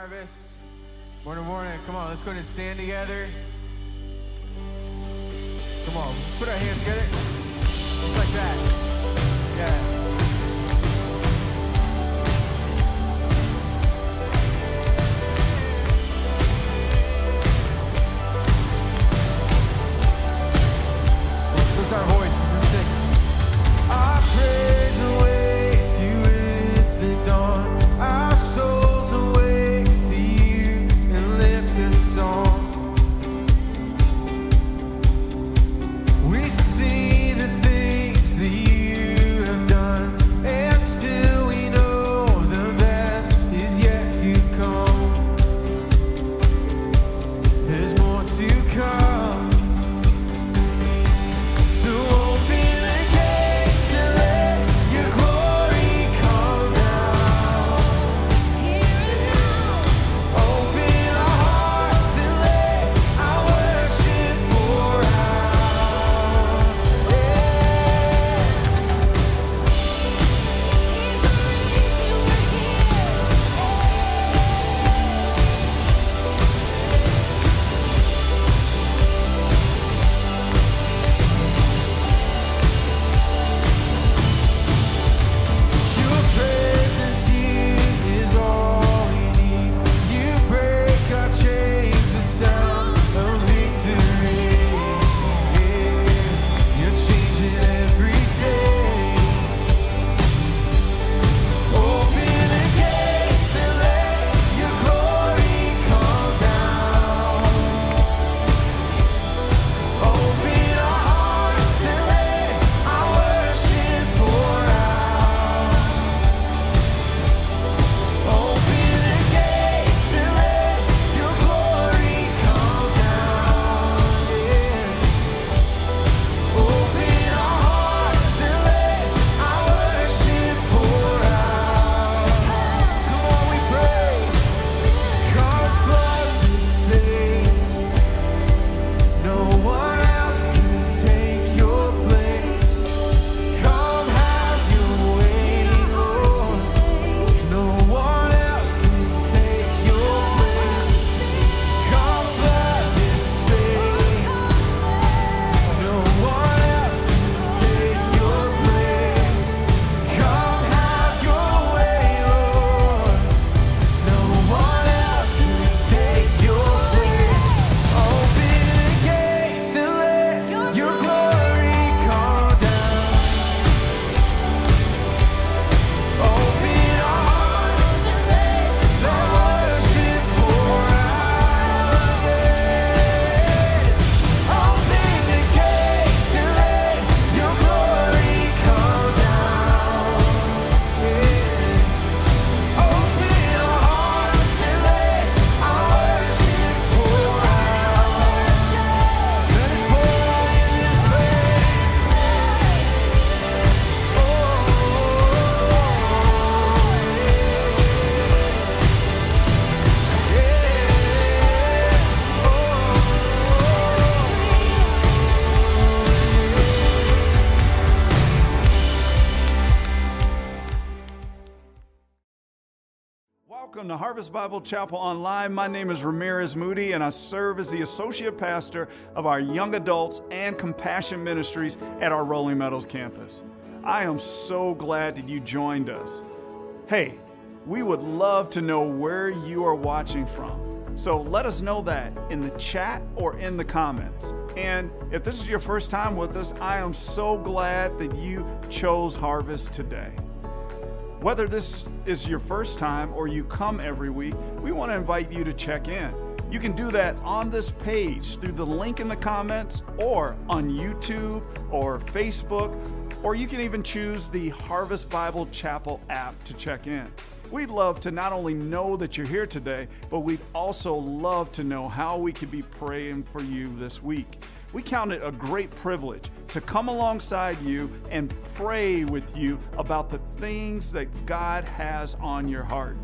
Harvest. Morning, morning. Come on, let's go ahead and stand together. Come on, let's put our hands together. Just like that. Yeah. Lift our voices and sing. Our praise awaits you with the dawn. Our souls await to you and lift a song. We see the things that you have done, and still we know the best is yet to come. There's more to come. Welcome to Harvest Bible Chapel Online. My name is Ramirez Moody, and I serve as the Associate Pastor of our Young Adults and Compassion Ministries at our Rolling Meadows campus. I am so glad that you joined us. Hey, we would love to know where you are watching from. So let us know that in the chat or in the comments. And if this is your first time with us, I am so glad that you chose Harvest today. Whether this is your first time or you come every week, we want to invite you to check in. You can do that on this page through the link in the comments or on YouTube or Facebook, or you can even choose the Harvest Bible Chapel app to check in. We'd love to not only know that you're here today, but we'd also love to know how we could be praying for you this week. We count it a great privilege to come alongside you and pray with you about the things that God has on your heart.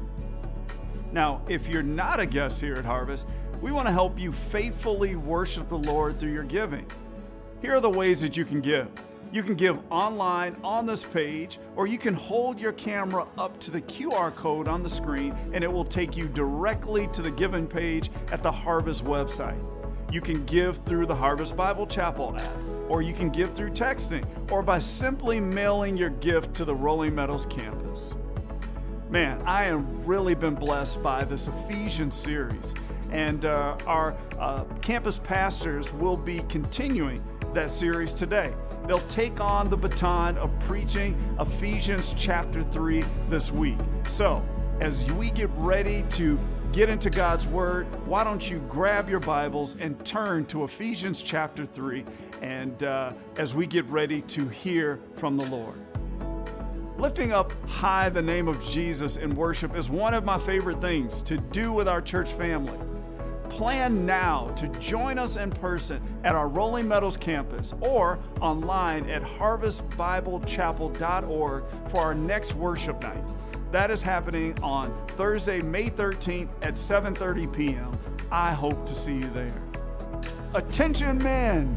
Now, if you're not a guest here at Harvest, we want to help you faithfully worship the Lord through your giving. Here are the ways that you can give. You can give online on this page, or you can hold your camera up to the QR code on the screen and it will take you directly to the giving page at the Harvest website. You can give through the Harvest Bible Chapel app, or you can give through texting, or by simply mailing your gift to the Rolling Meadows campus. Man, I have really been blessed by this Ephesians series, and our campus pastors will be continuing that series today. They'll take on the baton of preaching Ephesians chapter 3 this week. So, as we get ready to get into God's Word, why don't you grab your Bibles and turn to Ephesians chapter 3, and as we get ready to hear from the Lord. Lifting up high the name of Jesus in worship is one of my favorite things to do with our church family. Plan now to join us in person at our Rolling Meadows campus or online at harvestbiblechapel.org for our next worship night. That is happening on Thursday, May 13th at 7:30 p.m. I hope to see you there. Attention men!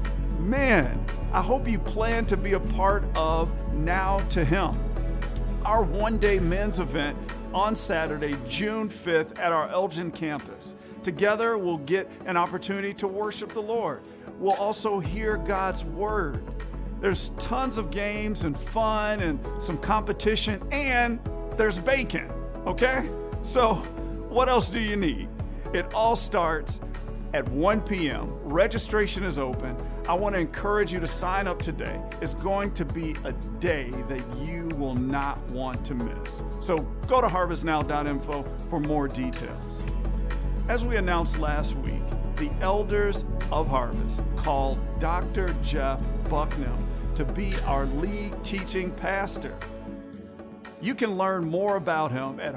Men, I hope you plan to be a part of Now to Him, our one-day men's event on Saturday, June 5th at our Elgin campus. Together, we'll get an opportunity to worship the Lord. We'll also hear God's Word. There's tons of games and fun and some competition, and there's bacon, okay? So what else do you need? It all starts at 1 p.m. Registration is open. I want to encourage you to sign up today. It's going to be a day that you will not want to miss. So go to harvestnow.info for more details. As we announced last week, the elders of Harvest called Dr. Jeff Bucknell to be our lead teaching pastor. You can learn more about him at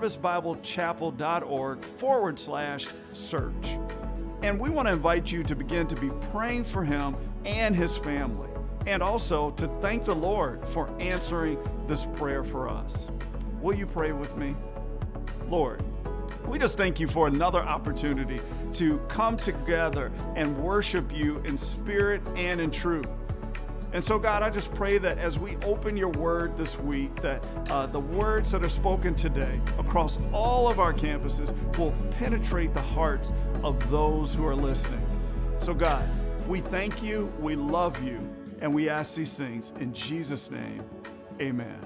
harvestbiblechapel.org/search. And we want to invite you to begin to be praying for him and his family, and also to thank the Lord for answering this prayer for us. Will you pray with me? Lord, we just thank you for another opportunity to come together and worship you in spirit and in truth. And so, God, I just pray that as we open your word this week, that the words that are spoken today across all of our campuses will penetrate the hearts of those who are listening. So, God, we thank you, we love you, and we ask these things in Jesus' name. Amen.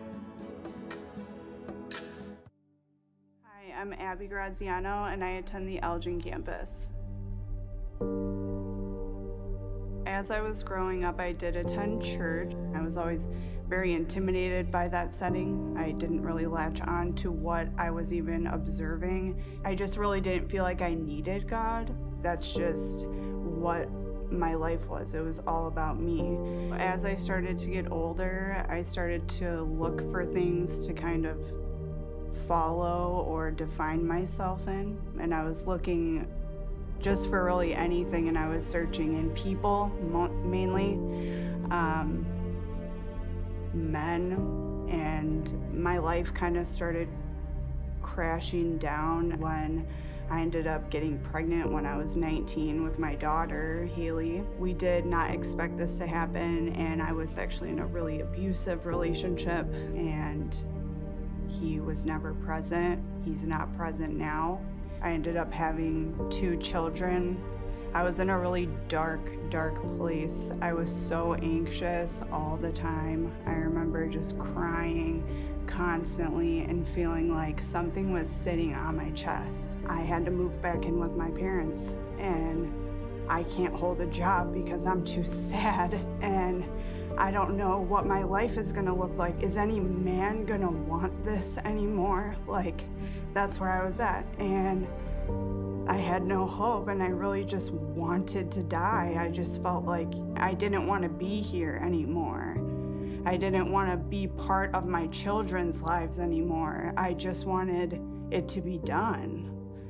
Hi, I'm Abby Graziano, and I attend the Elgin campus. As I was growing up, I did attend church. I was always very intimidated by that setting. I didn't really latch on to what I was even observing. I just really didn't feel like I needed God. That's just what my life was. It was all about me. As I started to get older, I started to look for things to kind of follow or define myself in. And I was looking just for really anything, and I was searching in people, mainly, men, and my life kind of started crashing down when I ended up getting pregnant when I was 19 with my daughter, Haley. We did not expect this to happen, and I was actually in a really abusive relationship, and he was never present. He's not present now. I ended up having 2 children. I was in a really dark place. I was so anxious all the time. I remember just crying constantly and feeling like something was sitting on my chest. I had to move back in with my parents, and I can't hold a job because I'm too sad, and I don't know what my life is gonna look like. Is any man gonna want this anymore? Like, that's where I was at. And I had no hope, and I really just wanted to die. I just felt like I didn't want to be here anymore. I didn't want to be part of my children's lives anymore. I just wanted it to be done.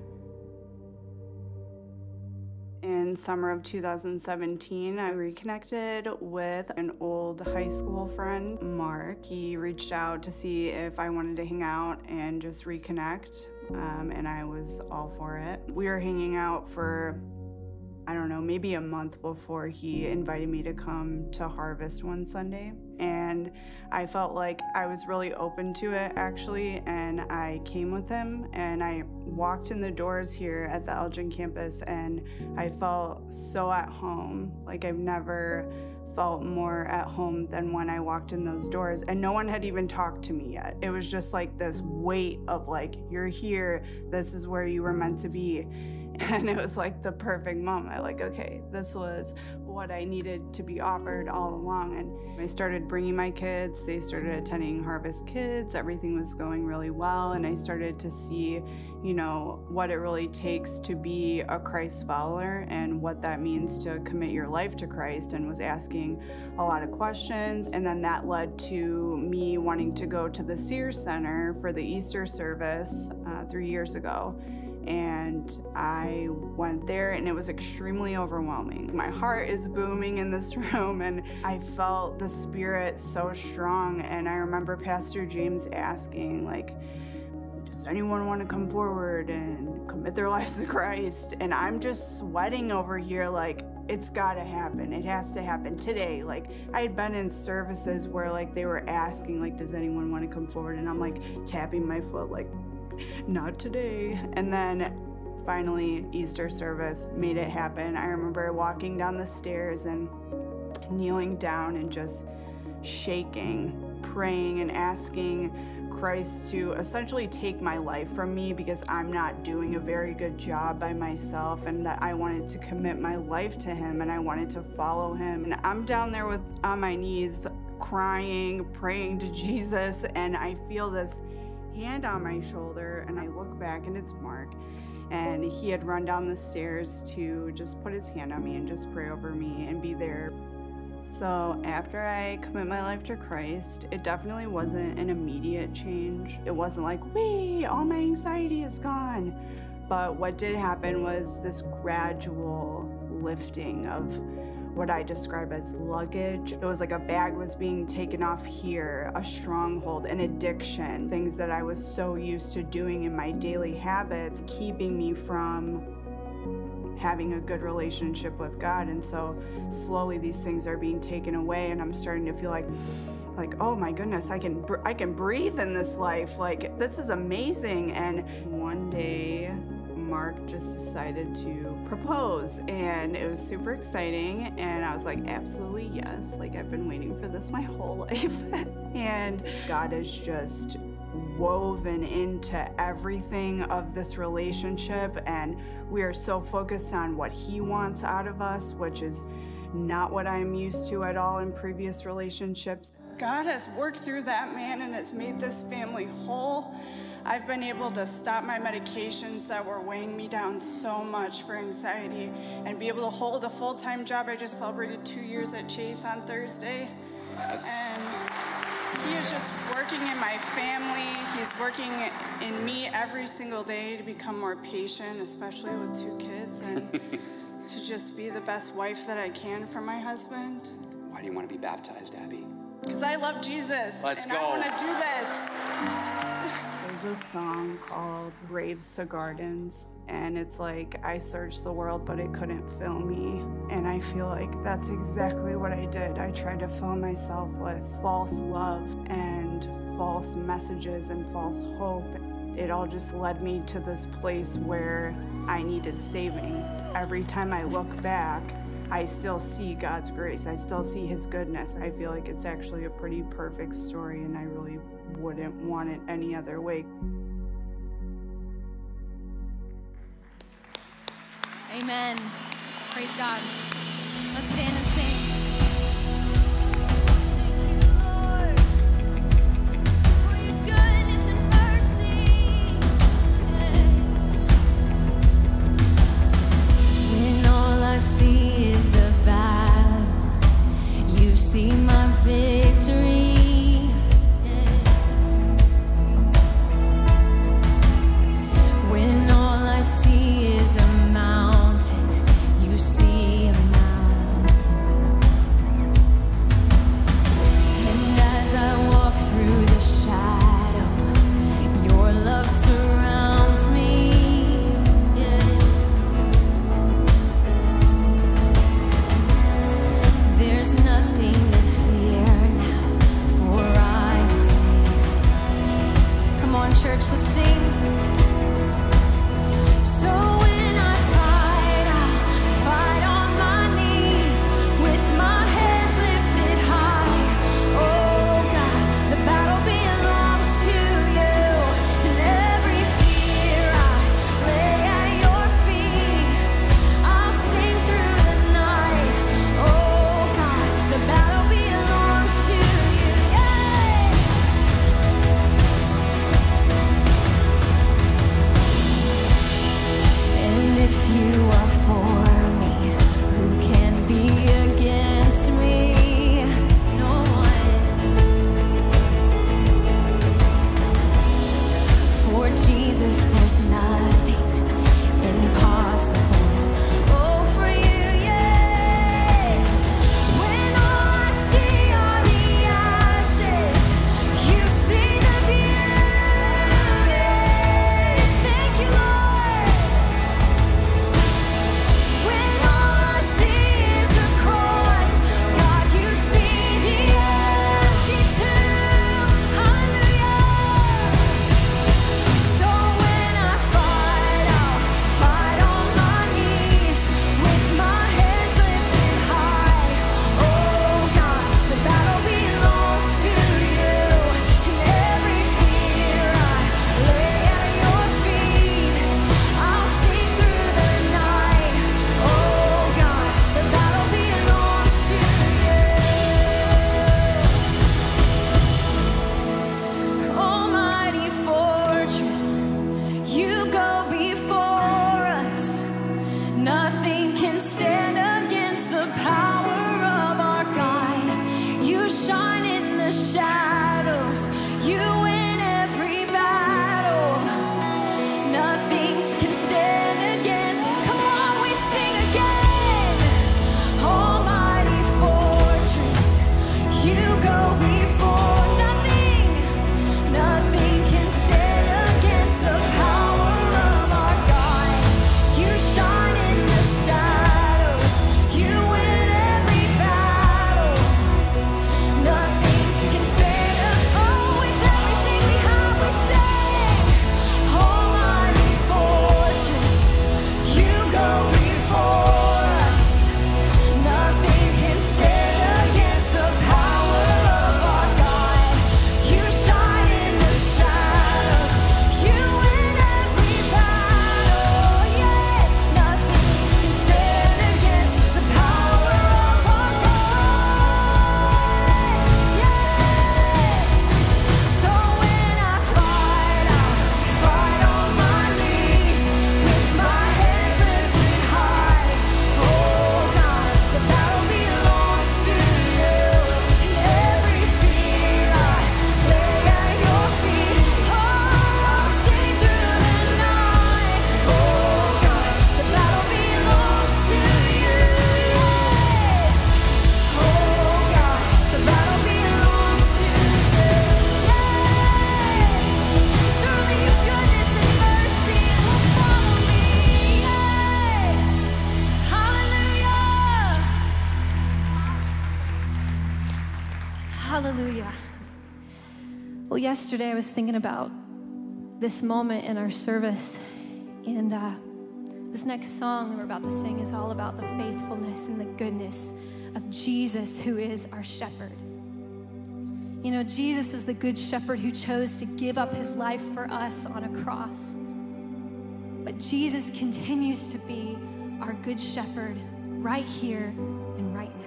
In summer of 2017, I reconnected with an old high school friend, Mark. He reached out to see if I wanted to hang out and just reconnect, and I was all for it. We were hanging out for I don't know, maybe a month before he invited me to come to Harvest one Sunday. And I felt like I was really open to it, actually, and I came with him, and I walked in the doors here at the Elgin campus, and I felt so at home. Like I've never felt more at home than when I walked in those doors, and no one had even talked to me yet. It was just like this weight of like, you're here, this is where you were meant to be. And it was like the perfect moment. Like, okay, this was what I needed to be offered all along. And I started bringing my kids. They started attending Harvest Kids. Everything was going really well. And I started to see, you know, what it really takes to be a Christ follower and what that means to commit your life to Christ, and was asking a lot of questions. And then that led to me wanting to go to the Sears Center for the Easter service 3 years ago. And I went there, and it was extremely overwhelming. My heart is booming in this room, and I felt the Spirit so strong. And I remember Pastor James asking, like, does anyone want to come forward and commit their lives to Christ? And I'm just sweating over here, like, it's gotta happen. It has to happen today. Like, I had been in services where like they were asking, like, does anyone want to come forward? And I'm like tapping my foot, like, not today. And then finally Easter service made it happen. I remember walking down the stairs and kneeling down and just shaking, praying and asking Christ to essentially take my life from me, because I'm not doing a very good job by myself, and that I wanted to commit my life to him and I wanted to follow him. And I'm down there on my knees crying, praying to Jesus, and I feel this hand on my shoulder, and I look back and it's Mark, and he had run down the stairs to just put his hand on me and just pray over me and be there. So after I commit my life to Christ, it definitely wasn't an immediate change. It wasn't like, wait, all my anxiety is gone. But what did happen was this gradual lifting of what I describe as luggage. It was like a bag was being taken off here, a stronghold, an addiction, things that I was so used to doing in my daily habits, keeping me from having a good relationship with God. And so slowly these things are being taken away, and I'm starting to feel like, oh my goodness, I can breathe in this life. Like, this is amazing. And one day, Mark just decided to propose, and it was super exciting, and I was like, absolutely yes, like I've been waiting for this my whole life. And God is just woven into everything of this relationship, and we are so focused on what he wants out of us, which is not what I'm used to at all in previous relationships. God has worked through that man and has made this family whole. I've been able to stop my medications that were weighing me down so much for anxiety and be able to hold a full-time job. I just celebrated 2 years at Chase on Thursday. Yes. And he is just working in my family. He's working in me every single day to become more patient, especially with 2 kids, and to just be the best wife that I can for my husband. Why do you want to be baptized, Abby? Because I love Jesus. Let's and go. I want to do this. There's a song called Graves to Gardens, and it's like, I searched the world, but it couldn't fill me. And I feel like that's exactly what I did. I tried to fill myself with false love and false messages and false hope. It all just led me to this place where I needed saving. Every time I look back, I still see God's grace. I still see his goodness. I feel like it's actually a pretty perfect story, and I really wouldn't want it any other way. Amen. Praise God. Let's stand and sing. See my victory, when all I see is a mountain, you see a mountain. Hallelujah. Well, yesterday I was thinking about this moment in our service, and this next song that we're about to sing is all about the faithfulness and the goodness of Jesus, who is our shepherd. You know, Jesus was the good shepherd who chose to give up his life for us on a cross. But Jesus continues to be our good shepherd right here and right now.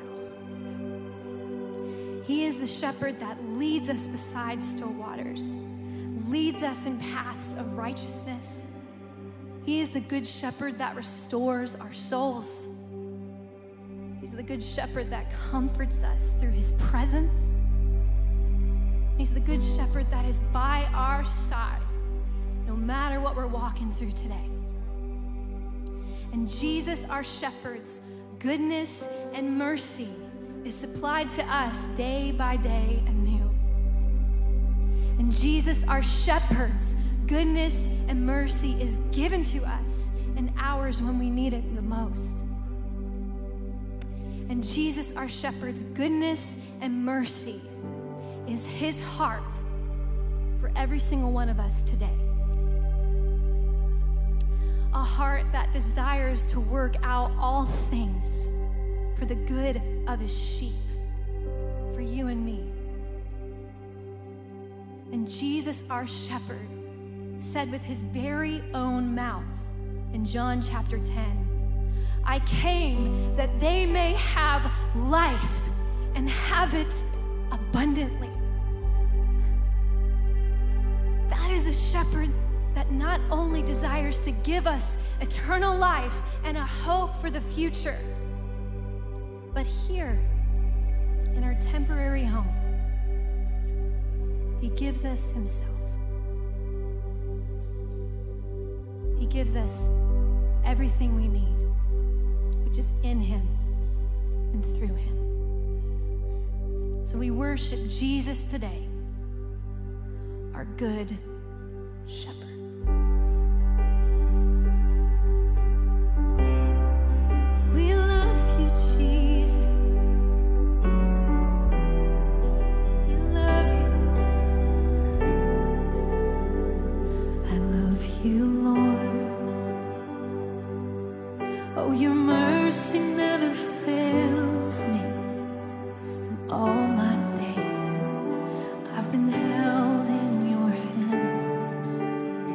He is the shepherd that leads us beside still waters, leads us in paths of righteousness. He is the good shepherd that restores our souls. He's the good shepherd that comforts us through his presence. He's the good shepherd that is by our side, no matter what we're walking through today. And Jesus, our shepherd's goodness and mercy is supplied to us day by day anew. And Jesus, our shepherd's goodness and mercy is given to us in hours when we need it the most. And Jesus, our shepherd's goodness and mercy is his heart for every single one of us today. A heart that desires to work out all things for the good of his sheep, for you and me. And Jesus, our shepherd, said with his very own mouth in John chapter 10, I came that they may have life and have it abundantly. That is a shepherd that not only desires to give us eternal life and a hope for the future, but here in our temporary home, he gives us himself. He gives us everything we need, which is in him and through him. So we worship Jesus today, our good shepherd. We love you, Jesus. We love you. I love you, Lord. Oh, your mercy never fails me. And all my days I've been held in your hands.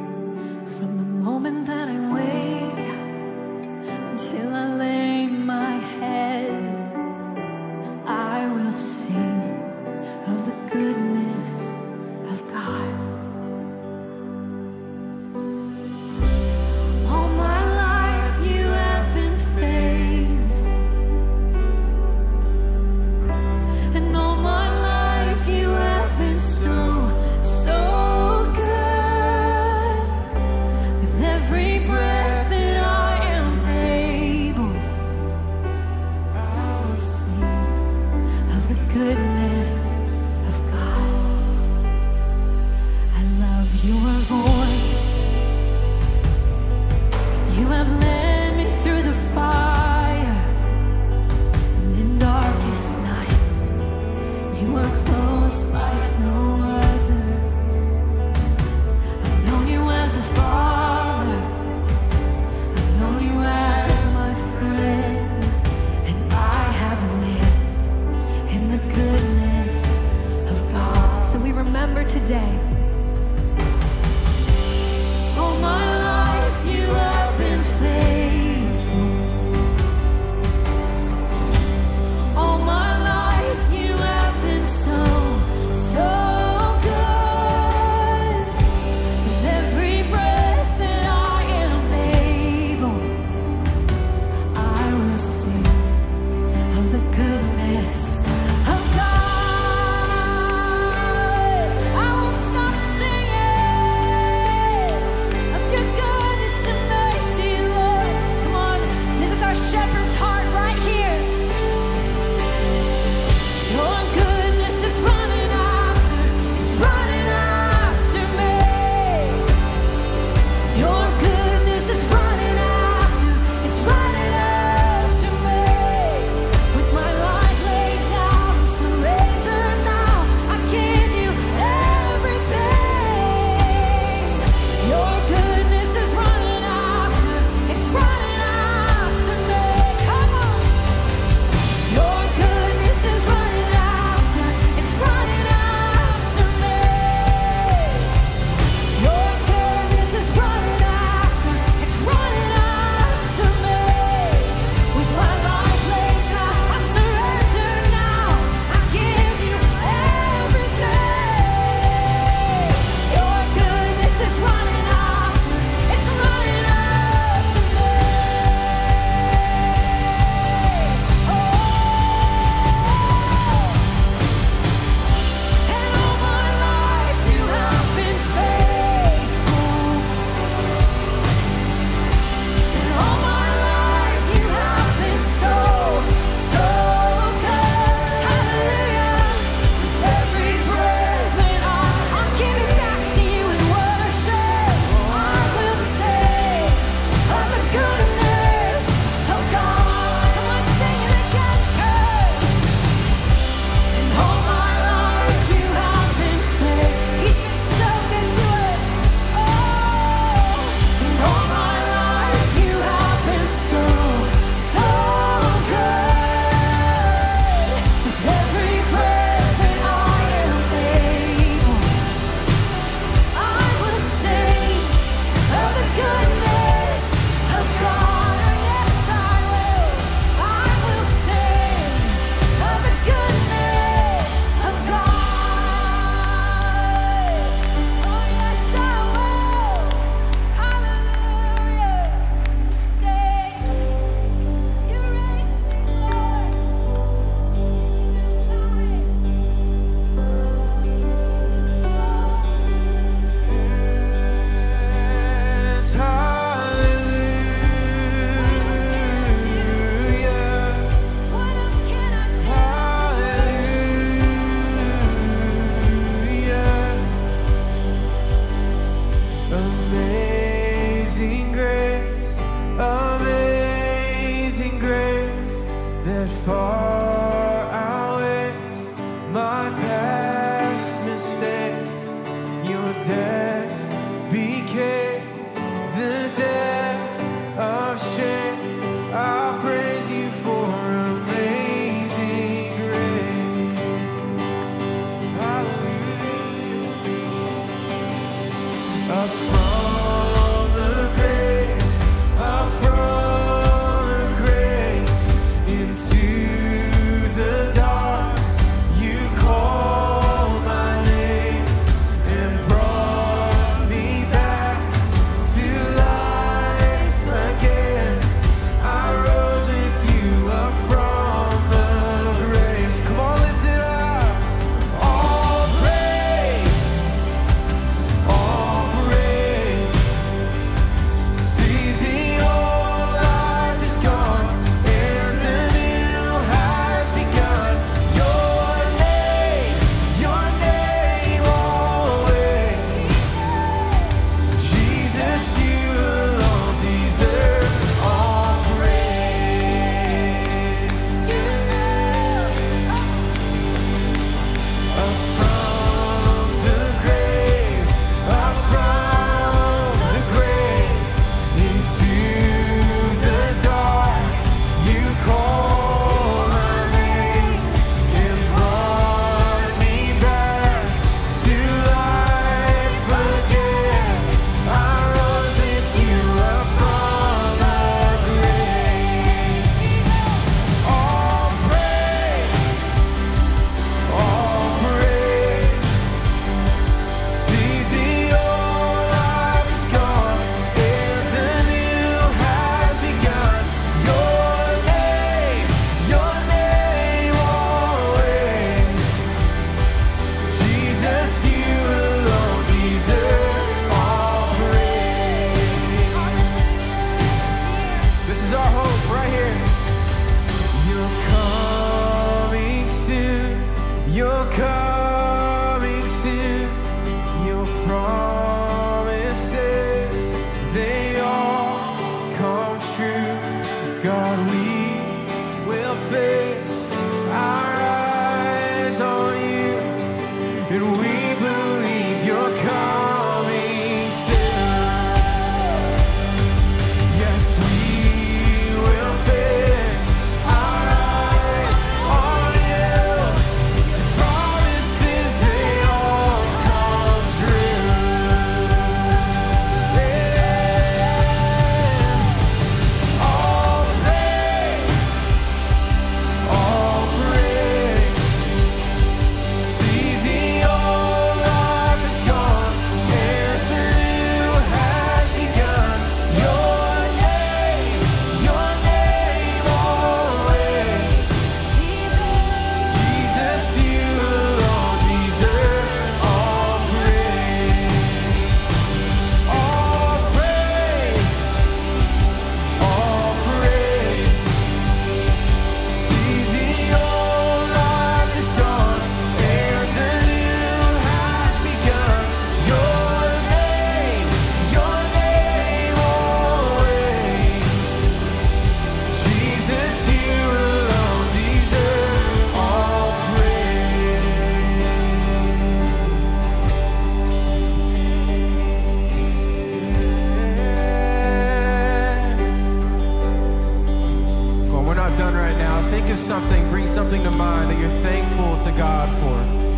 something to mind that you're thankful to God for.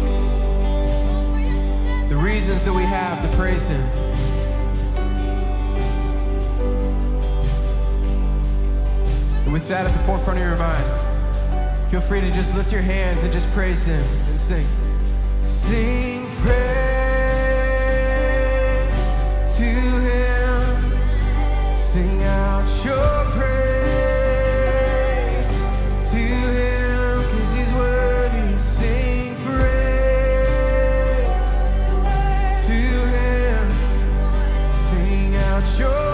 The reasons that we have to praise Him. And with that at the forefront of your mind, feel free to just lift your hands and just praise Him and sing. Sing praise to Him. Sing out your praise to Him, 'cause He's worthy. Sing praise to Him. Sing out your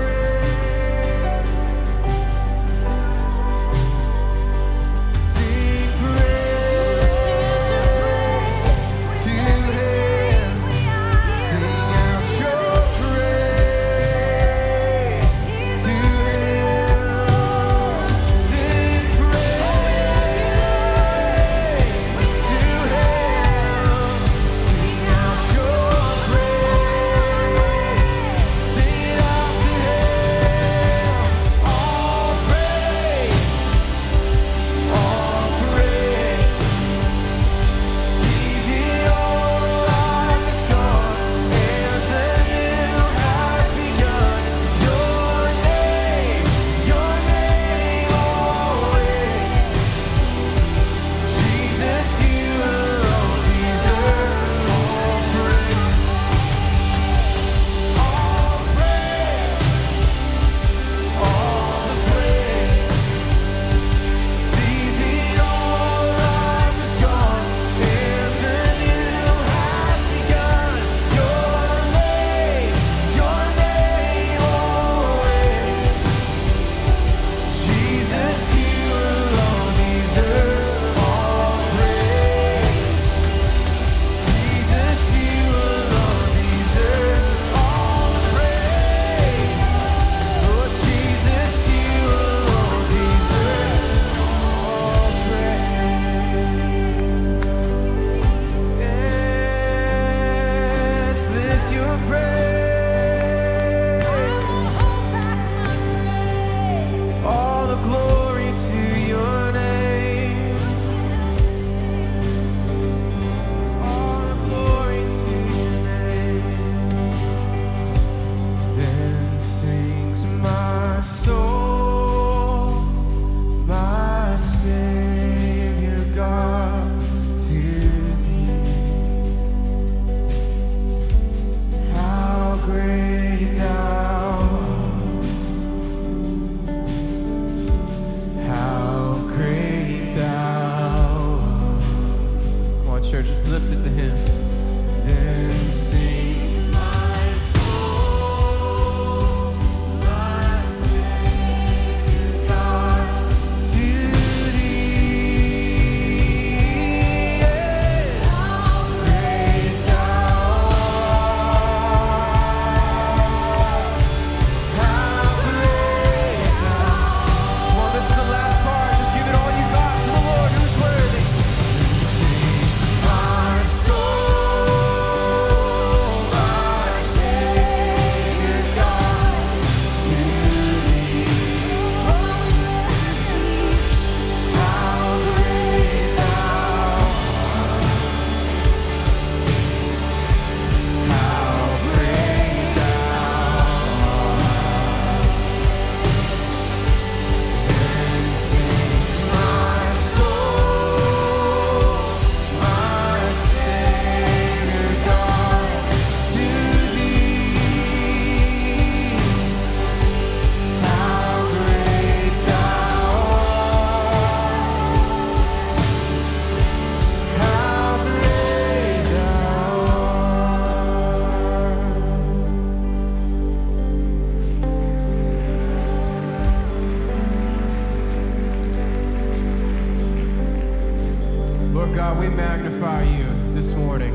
God, we magnify you this morning.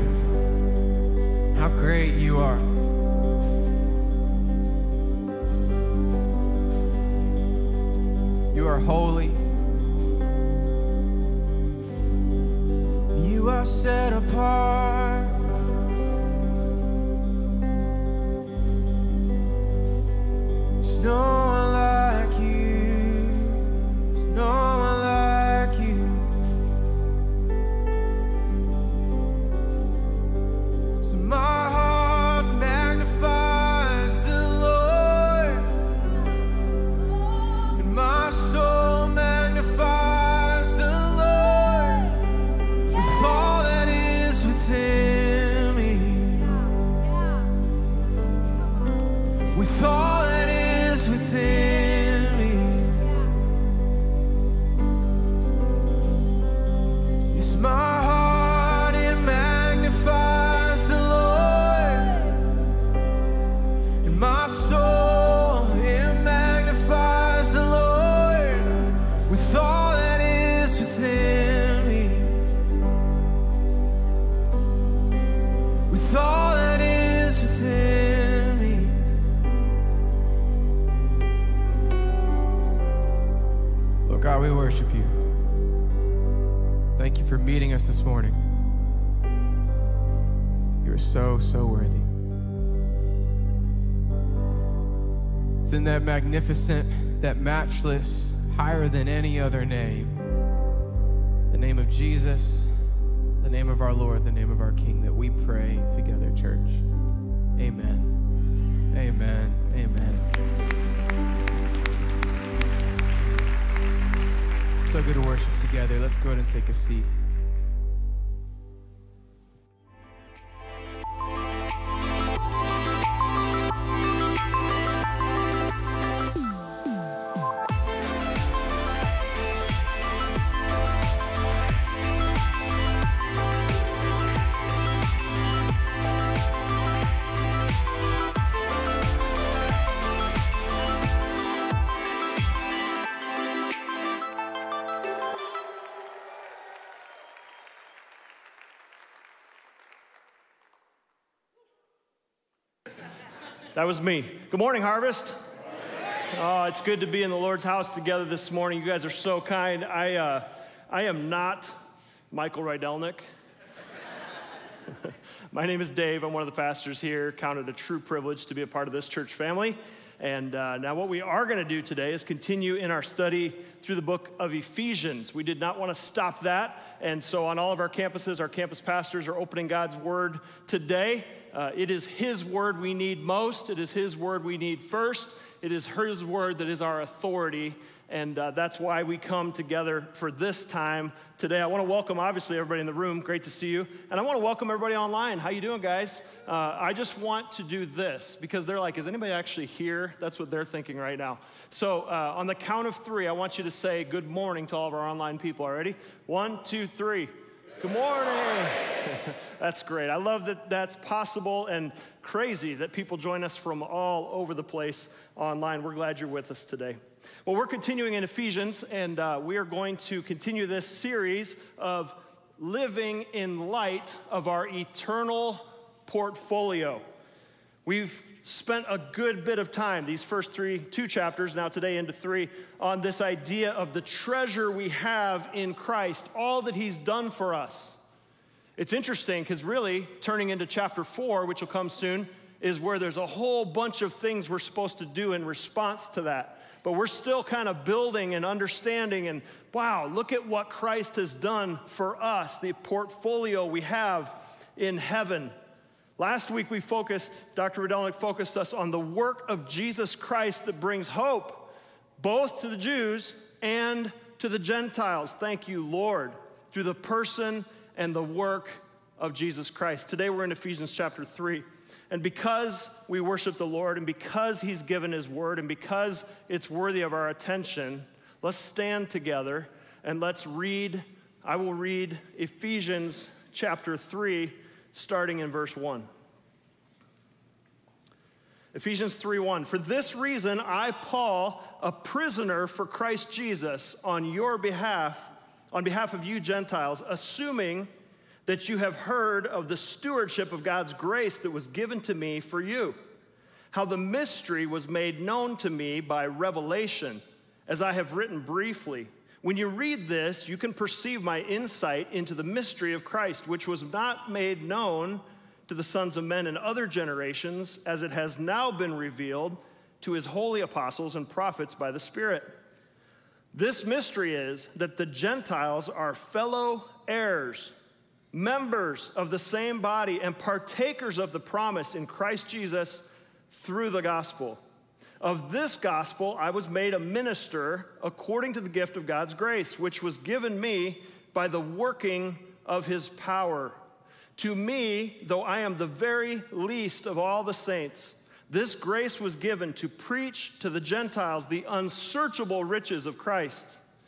How great you are. You are holy. You are set apart. There's no one like you. There's no one like you. Yes, my heart, it magnifies the Lord, and my soul, it magnifies the Lord with all that is within me. With all that is within me. Lord God, we worship you. Thank you for meeting us this morning. You're so, so worthy. It's in that magnificent, that matchless, higher than any other name, the name of Jesus, the name of our Lord, the name of our King, that we pray together, church. Amen. Amen. Amen. So good to worship together. Let's go ahead and take a seat. That was me. Good morning, Harvest. Oh, it's good to be in the Lord's house together this morning. You guys are so kind. I am not Michael Rydelnik. My name is Dave. I'm one of the pastors here. Counted a true privilege to be a part of this church family. And now what we are going to do today is continue in our study through the book of Ephesians. We did not want to stop that. And so on all of our campuses, our campus pastors are opening God's word today. It is his word we need most. It is his word we need first. It is his word that is our authority. And that's why we come together for this time today. I want to welcome, obviously, everybody in the room. Great to see you. And I want to welcome everybody online. How you doing, guys? I just want to do this because they're like, is anybody actually here? That's what they're thinking right now. So on the count of three, I want you to say good morning to all of our online people. All ready? 1, 2, 3. Good morning. That's great. I love that that's possible and crazy that people join us from all over the place online. We're glad you're with us today. Well, we're continuing in Ephesians, and we are going to continue this series of living in light of our eternal portfolio. We've spent a good bit of time, these first two chapters, now today into 3, on this idea of the treasure we have in Christ, all that he's done for us. It's interesting because really, turning into chapter 4, which will come soon, is where there's a whole bunch of things we're supposed to do in response to that. But we're still kind of building and understanding and, wow, look at what Christ has done for us, the portfolio we have in heaven. Last week we Dr. Rydelnik focused us on the work of Jesus Christ that brings hope, both to the Jews and to the Gentiles. Thank you, Lord, through the person and the work of Jesus Christ. Today we're in Ephesians chapter 3. And because we worship the Lord and because he's given his word and because it's worthy of our attention, let's stand together and let's read. I will read Ephesians chapter 3, starting in verse 1. Ephesians 3:1. For this reason, I, Paul, a prisoner for Christ Jesus, on behalf of you Gentiles, assuming that you have heard of the stewardship of God's grace that was given to me for you, how the mystery was made known to me by revelation, as I have written briefly. When you read this, you can perceive my insight into the mystery of Christ, which was not made known to the sons of men in other generations, as it has now been revealed to his holy apostles and prophets by the Spirit. This mystery is that the Gentiles are fellow heirs, members of the same body, and partakers of the promise in Christ Jesus through the gospel. Of this gospel I was made a minister according to the gift of God's grace, which was given me by the working of his power. To me, though I am the very least of all the saints, this grace was given to preach to the Gentiles the unsearchable riches of Christ,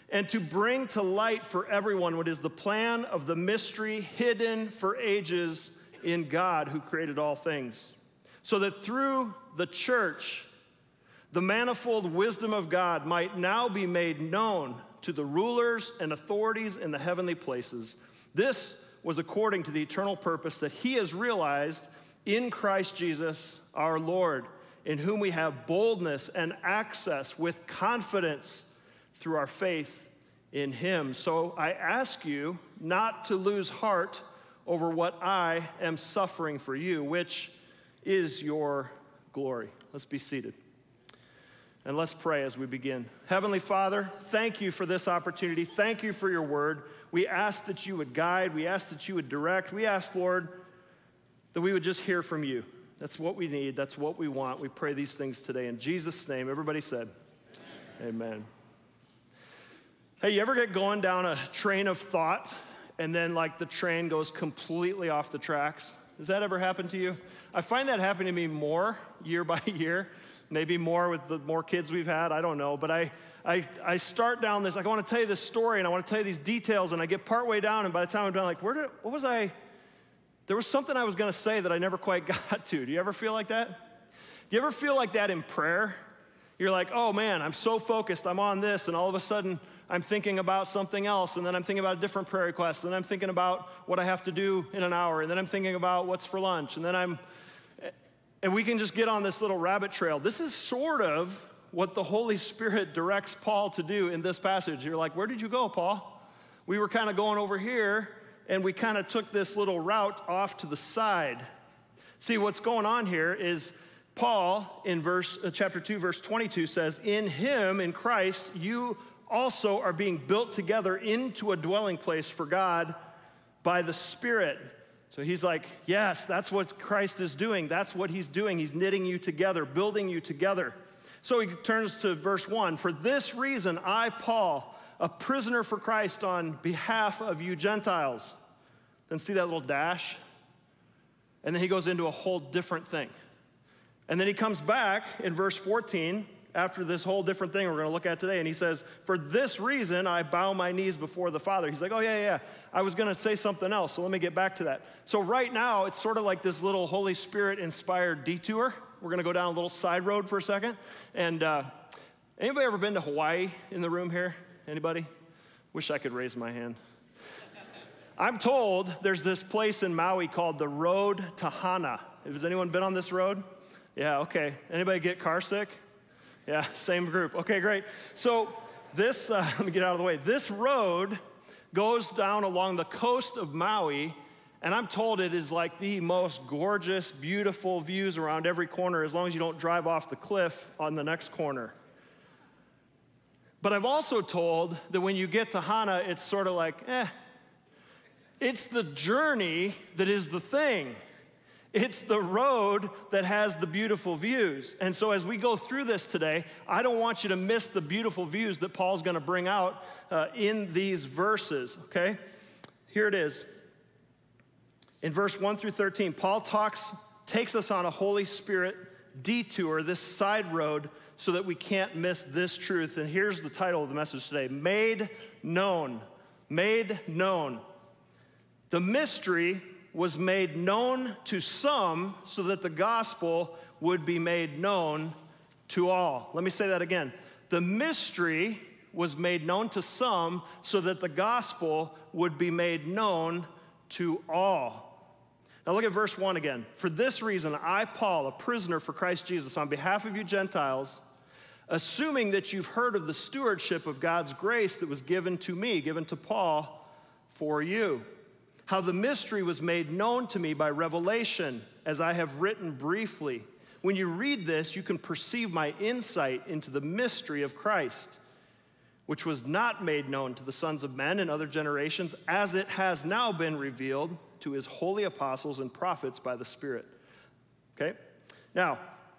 and to bring to light for everyone what is the plan of the mystery hidden for ages in God who created all things, so that through the church, the manifold wisdom of God might now be made known to the rulers and authorities in the heavenly places. This was according to the eternal purpose that he has realized in Christ Jesus our Lord, in whom we have boldness and access with confidence through our faith in him. So I ask you not to lose heart over what I am suffering for you, which is your glory. Let's be seated. And let's pray as we begin. Heavenly Father, thank you for this opportunity. Thank you for your word. We ask that you would guide. We ask that you would direct. We ask, Lord, that we would just hear from you. That's what we need. That's what we want. We pray these things today in Jesus' name. Everybody said, amen. Hey, you ever get going down a train of thought and then like the train goes completely off the tracks? Has that ever happened to you? I find that happening to me more year by year, maybe more with the more kids we've had, I don't know. But I start down this, like I want to tell you this story and I want to tell you these details, and I get partway down, and by the time I'm done, like, what was I? There was something I was going to say that I never quite got to. Do you ever feel like that? Do you ever feel like that in prayer? You're like, oh man, I'm so focused, I'm on this, and all of a sudden I'm thinking about something else, and then I'm thinking about a different prayer request, and then I'm thinking about what I have to do in an hour, and then I'm thinking about what's for lunch, and we can just get on this little rabbit trail. This is sort of what the Holy Spirit directs Paul to do in this passage. You're like, where did you go, Paul? We were kind of going over here, and we kind of took this little route off to the side. See, what's going on here is Paul, in chapter 2, verse 22 says, in him, in Christ, you also are being built together into a dwelling place for God by the Spirit. So he's like, yes, that's what Christ is doing. That's what he's doing. He's knitting you together, building you together. So he turns to verse 1. For this reason, I, Paul, a prisoner for Christ on behalf of you Gentiles. Then see that little dash? And then he goes into a whole different thing. And then he comes back in verse 14 after this whole different thing we're going to look at today, and he says, for this reason I bow my knees before the Father. He's like, oh yeah, I was going to say something else, so let me get back to that. So right now, it's sort of like this little Holy Spirit-inspired detour. We're going to go down a little side road for a second. And anybody ever been to Hawaii in the room here? Anybody? Wish I could raise my hand. I'm told there's this place in Maui called the Road to Hana. Has anyone been on this road? Yeah, okay. Anybody get car sick? Yeah, same group. Okay, great. So this, let me get out of the way. This road goes down along the coast of Maui, and I'm told it is like the most gorgeous, beautiful views around every corner, as long as you don't drive off the cliff on the next corner. But I'm also told that when you get to Hana, it's sort of like, it's the journey that is the thing. It's the road that has the beautiful views. And so as we go through this today, I don't want you to miss the beautiful views that Paul's going to bring out in these verses, okay? Here it is. In verse 1 through 13, Paul takes us on a Holy Spirit detour, this side road, so that we can't miss this truth. And here's the title of the message today, Made Known. Made Known. The mystery was made known to some so that the gospel would be made known to all. Let me say that again. The mystery was made known to some so that the gospel would be made known to all. Now look at verse 1 again. For this reason, I, Paul, a prisoner for Christ Jesus, on behalf of you Gentiles, assuming that you've heard of the stewardship of God's grace that was given to me, given to Paul for you, how the mystery was made known to me by revelation, as I have written briefly. When you read this, you can perceive my insight into the mystery of Christ, which was not made known to the sons of men in other generations, as it has now been revealed to his holy apostles and prophets by the Spirit. Okay? Now,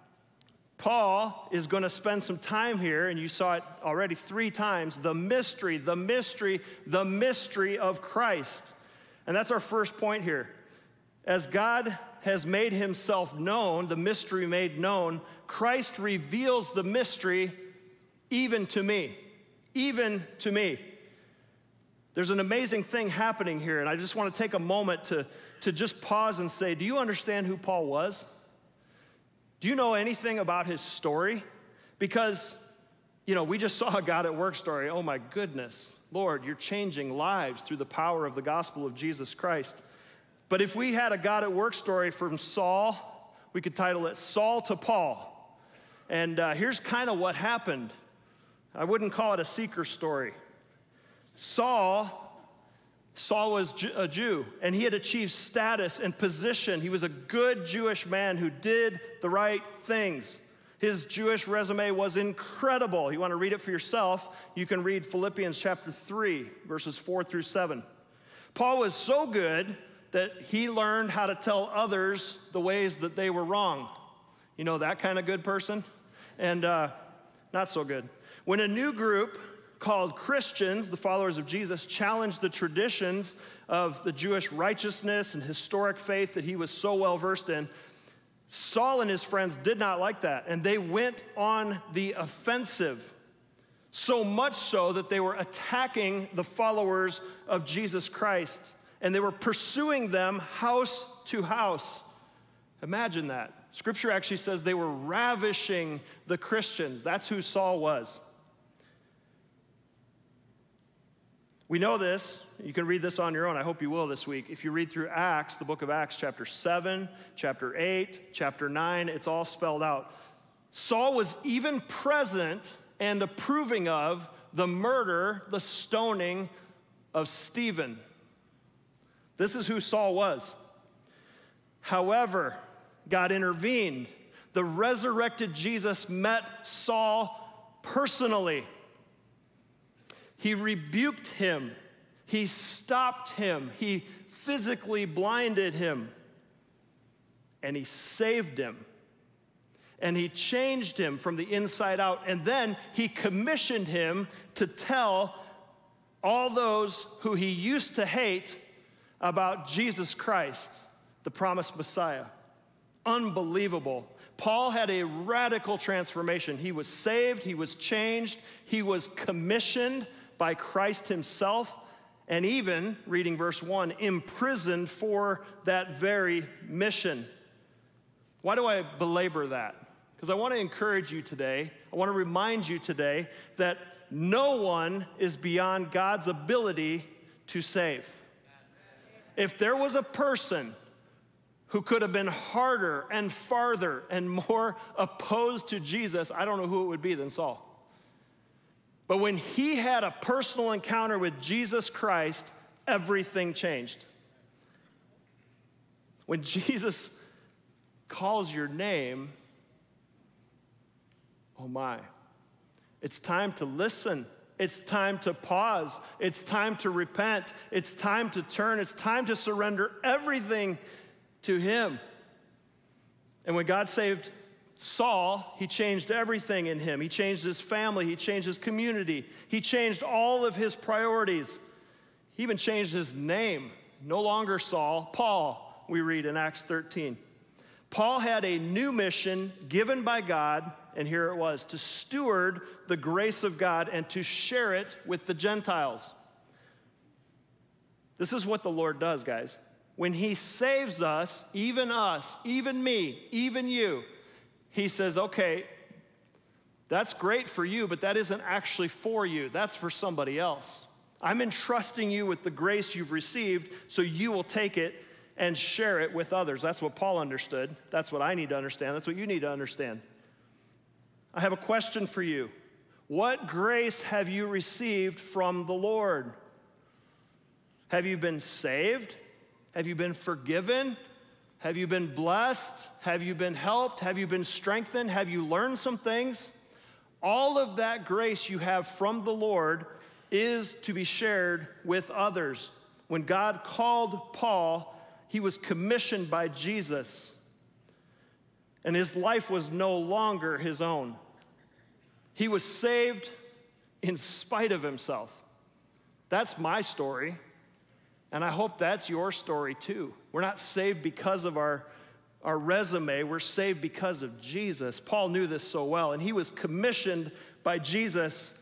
Paul is going to spend some time here, and you saw it already 3 times, the mystery, the mystery, the mystery of Christ. And that's our first point here. As God has made himself known, the mystery made known, Christ reveals the mystery even to me. even to me. There's an amazing thing happening here, and I just want to take a moment to just pause and say, do you understand who Paul was? Do you know anything about his story? Because, we just saw a God at work story. Oh my goodness, Lord, you're changing lives through the power of the gospel of Jesus Christ. But if we had a God at work story from Saul, we could title it Saul to Paul. And here's kind of what happened. I wouldn't call it a seeker story. Saul was a Jew, and he had achieved status and position. He was a good Jewish man who did the right things. His Jewish resume was incredible. You want to read it for yourself? You can read Philippians chapter 3, verses 4 through 7. Paul was so good that he learned how to tell others the ways that they were wrong. You know, that kind of good person? And not so good. When a new group called Christians, the followers of Jesus, challenged the traditions of the Jewish righteousness and historic faith that he was so well versed in, Saul and his friends did not like that, and they went on the offensive, so much so that they were attacking the followers of Jesus Christ, and they were pursuing them house to house. Imagine that. Scripture actually says they were ravishing the Christians. That's who Saul was. We know this. You can read this on your own. I hope you will this week. If you read through Acts, the book of Acts, chapter 7, chapter 8, chapter 9, it's all spelled out. Saul was even present and approving of the murder, the stoning of Stephen. This is who Saul was. However, God intervened. The resurrected Jesus met Saul personally. He rebuked him. He stopped him. He physically blinded him. And he saved him. And he changed him from the inside out. And then he commissioned him to tell all those who he used to hate about Jesus Christ, the promised Messiah. Unbelievable. Paul had a radical transformation. He was saved. He was changed. He was commissioned by Christ himself, and even, reading verse 1, imprisoned for that very mission. Why do I belabor that? Because I want to encourage you today, I want to remind you today that no one is beyond God's ability to save. If there was a person who could have been harder and farther and more opposed to Jesus, I don't know who it would be than Saul. But when he had a personal encounter with Jesus Christ, everything changed. When Jesus calls your name, oh my, it's time to listen. It's time to pause. It's time to repent. It's time to turn. It's time to surrender everything to him. And when God saved Saul, he changed everything in him. He changed his family. He changed his community. He changed all of his priorities. He even changed his name. No longer Saul, Paul, we read in Acts 13. Paul had a new mission given by God, and here it was, to steward the grace of God and to share it with the Gentiles. This is what the Lord does, guys. When he saves us, even me, even you, he says, okay, that's great for you, but that isn't actually for you. That's for somebody else. I'm entrusting you with the grace you've received so you will take it and share it with others. That's what Paul understood. That's what I need to understand. That's what you need to understand. I have a question for you. What grace have you received from the Lord? Have you been saved? Have you been forgiven? Have you been blessed? Have you been helped? Have you been strengthened? Have you learned some things? All of that grace you have from the Lord is to be shared with others. When God called Paul, he was commissioned by Jesus, and his life was no longer his own. He was saved in spite of himself. That's my story. And I hope that's your story too. We're not saved because of our resume. We're saved because of Jesus. Paul knew this so well, and he was commissioned by Jesus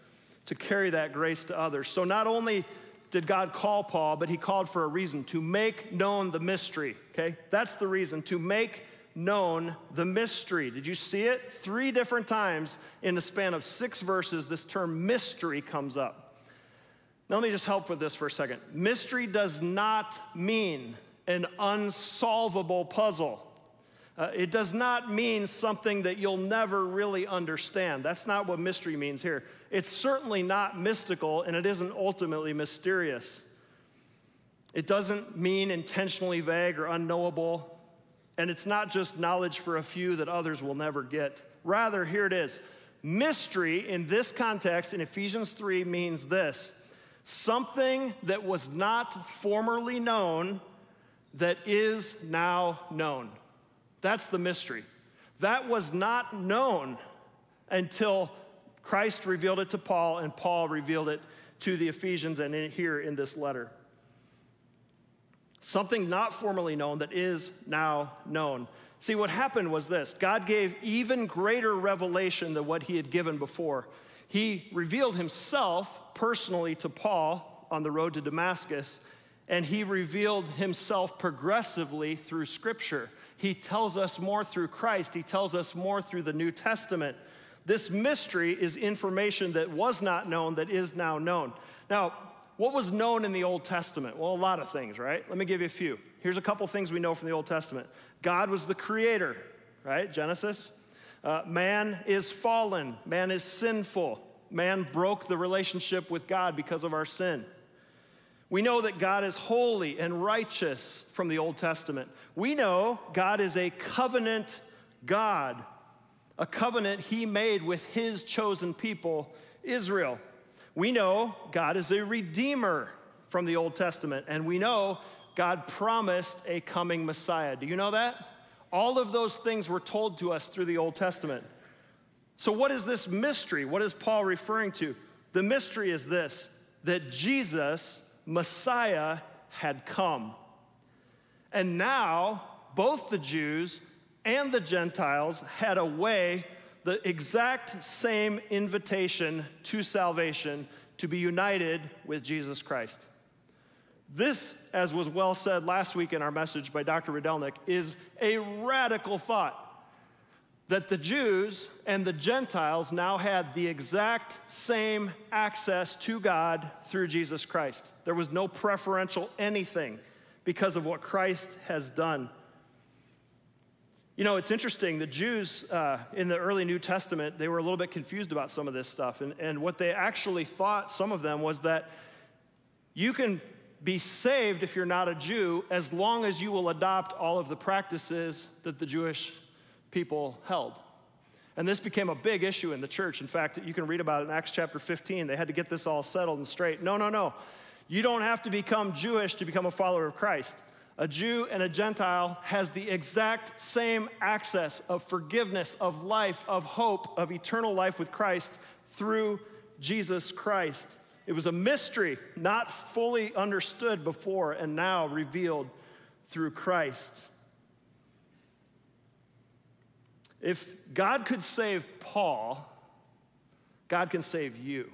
to carry that grace to others. So not only did God call Paul, but he called for a reason, to make known the mystery, okay? That's the reason, to make known the mystery. Did you see it? 3 different times in the span of 6 verses, this term mystery comes up. Now let me just help with this for a second. Mystery does not mean an unsolvable puzzle. It does not mean something that you'll never really understand. That's not what mystery means here. It's certainly not mystical, and it isn't ultimately mysterious. It doesn't mean intentionally vague or unknowable, and it's not just knowledge for a few that others will never get. Rather, here it is. Mystery in this context, in Ephesians 3, means this: something that was not formerly known that is now known. That's the mystery. That was not known until Christ revealed it to Paul, and Paul revealed it to the Ephesians and here in this letter. Something not formerly known that is now known. See, what happened was this: God gave even greater revelation than what he had given before. He revealed himself personally to Paul on the road to Damascus, and he revealed himself progressively through Scripture. He tells us more through Christ. He tells us more through the New Testament. This mystery is information that was not known that is now known. Now, what was known in the Old Testament? Well, a lot of things, right? Let me give you a few. Here's a couple things we know from the Old Testament. God was the creator, right? Genesis. Man is fallen. Man is sinful. Man broke the relationship with God because of our sin. We know that God is holy and righteous from the Old Testament. We know God is a covenant God, a covenant he made with his chosen people, Israel. We know God is a redeemer from the Old Testament, and we know God promised a coming Messiah. Do you know that? All of those things were told to us through the Old Testament. So what is this mystery? What is Paul referring to? The mystery is this: that Jesus, Messiah, had come. And now, both the Jews and the Gentiles had the exact same invitation to salvation, to be united with Jesus Christ. This, as was well said last week in our message by Dr. Rydelnik, is a radical thought, that the Jews and the Gentiles now had the exact same access to God through Jesus Christ. There was no preferential anything because of what Christ has done. You know, it's interesting, the Jews in the early New Testament, they were a little bit confused about some of this stuff. And what they actually thought, some of them, was that you can be saved if you're not a Jew as long as you will adopt all of the practices that the Jewish people held. And this became a big issue in the church. In fact, you can read about it in Acts chapter 15. They had to get this all settled and straight. No. You don't have to become Jewish to become a follower of Christ. A Jew and a Gentile has the exact same access of forgiveness, of life, of hope, of eternal life with Christ through Jesus Christ. It was a mystery, not fully understood before, and now revealed through Christ. If God could save Paul, God can save you.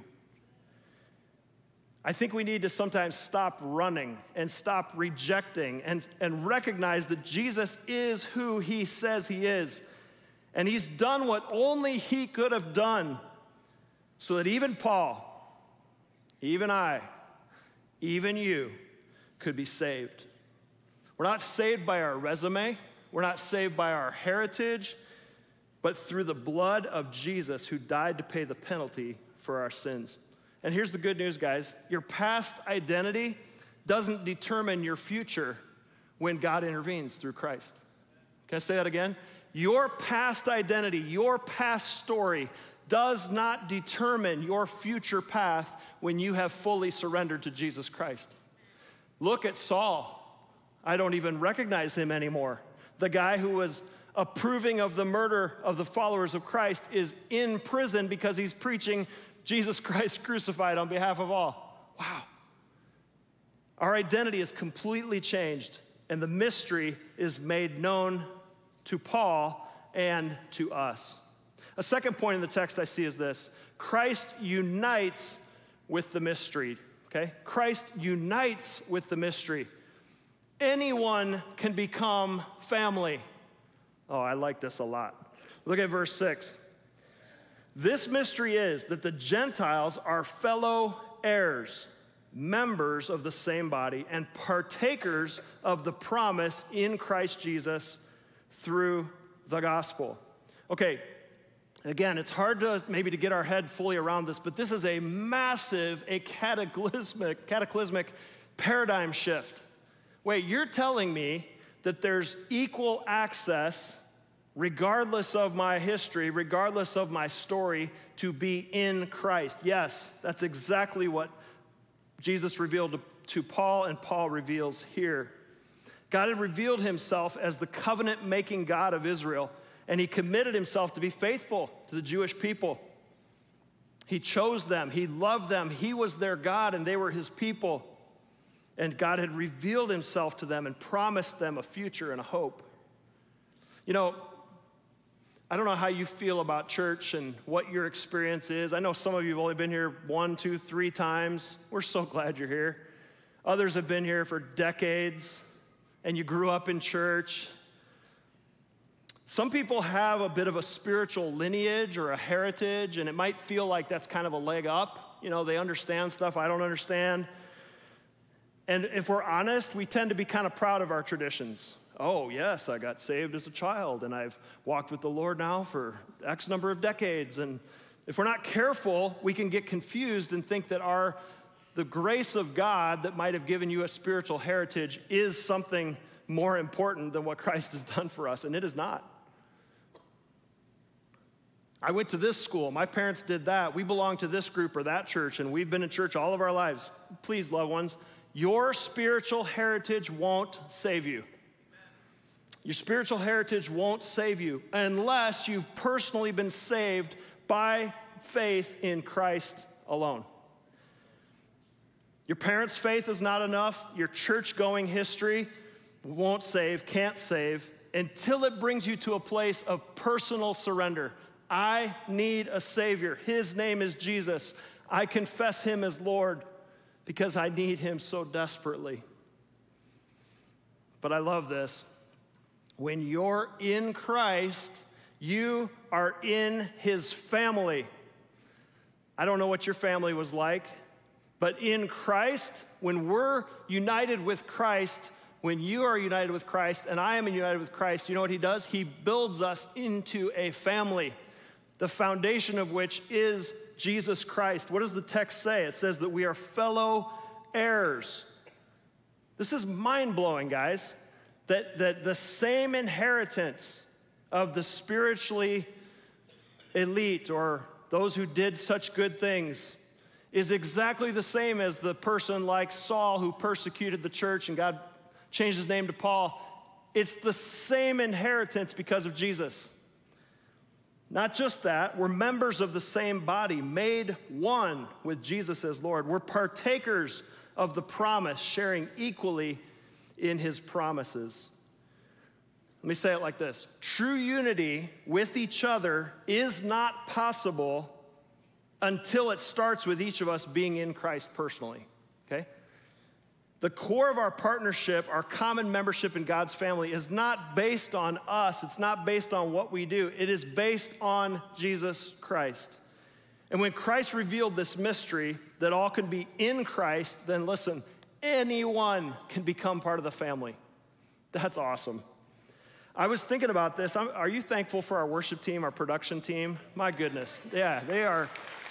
I think we need to sometimes stop running and stop rejecting and recognize that Jesus is who he says he is. And he's done what only he could have done so that even Paul, even I, even you could be saved. We're not saved by our resume. We're not saved by our heritage, but through the blood of Jesus who died to pay the penalty for our sins. And here's the good news, guys. Your past identity doesn't determine your future when God intervenes through Christ. Can I say that again? Your past identity, your past story does not determine your future path when you have fully surrendered to Jesus Christ. Look at Saul. I don't even recognize him anymore. The guy who was approving of the murder of the followers of Christ is in prison because he's preaching Jesus Christ crucified on behalf of all. Wow. Our identity is completely changed, and the mystery is made known to Paul and to us. A second point in the text I see is this: Christ unites with the mystery, okay? Christ unites with the mystery. Anyone can become family. Oh, I like this a lot. Look at verse 6. This mystery is that the Gentiles are fellow heirs, members of the same body, and partakers of the promise in Christ Jesus through the gospel. Okay, again, it's hard to maybe to get our head fully around this, but this is a massive, a cataclysmic paradigm shift. Wait, you're telling me that there's equal access, regardless of my history, regardless of my story, to be in Christ? Yes, that's exactly what Jesus revealed to Paul, and Paul reveals here. God had revealed himself as the covenant-making God of Israel, and he committed himself to be faithful to the Jewish people. He chose them, he loved them, he was their God, and they were his people. And God had revealed himself to them and promised them a future and a hope. You know, I don't know how you feel about church and what your experience is. I know some of you have only been here 1, 2, 3 times. We're so glad you're here. Others have been here for decades, and you grew up in church. Some people have a bit of a spiritual lineage or a heritage, and it might feel like that's kind of a leg up. You know, they understand stuff I don't understand. And if we're honest, we tend to be kind of proud of our traditions. Oh, yes, I got saved as a child, and I've walked with the Lord now for X number of decades. And if we're not careful, we can get confused and think that the grace of God that might have given you a spiritual heritage is something more important than what Christ has done for us, and it is not. I went to this school. My parents did that. We belong to this group or that church, and we've been in church all of our lives. Please, loved ones, your spiritual heritage won't save you. Your spiritual heritage won't save you unless you've personally been saved by faith in Christ alone. Your parents' faith is not enough. Your church-going history won't save, can't save, until it brings you to a place of personal surrender. I need a Savior. His name is Jesus. I confess him as Lord because I need him so desperately. But I love this. When you're in Christ, you are in his family. I don't know what your family was like, but in Christ, when we're united with Christ, when you are united with Christ and I am united with Christ, you know what he does? He builds us into a family, the foundation of which is Jesus Christ. What does the text say? It says that we are fellow heirs. This is mind-blowing, guys, that the same inheritance of the spiritually elite or those who did such good things is exactly the same as the person like Saul who persecuted the church and God changed his name to Paul. It's the same inheritance because of Jesus. Not just that, we're members of the same body, made one with Jesus as Lord. We're partakers of the promise, sharing equally in his promises. Let me say it like this. True unity with each other is not possible until it starts with each of us being in Christ personally, okay? The core of our partnership, our common membership in God's family is not based on us. It's not based on what we do. It is based on Jesus Christ. And when Christ revealed this mystery that all can be in Christ, then listen, anyone can become part of the family. That's awesome. I was thinking about this. Are you thankful for our worship team, our production team? My goodness. Yeah, they are.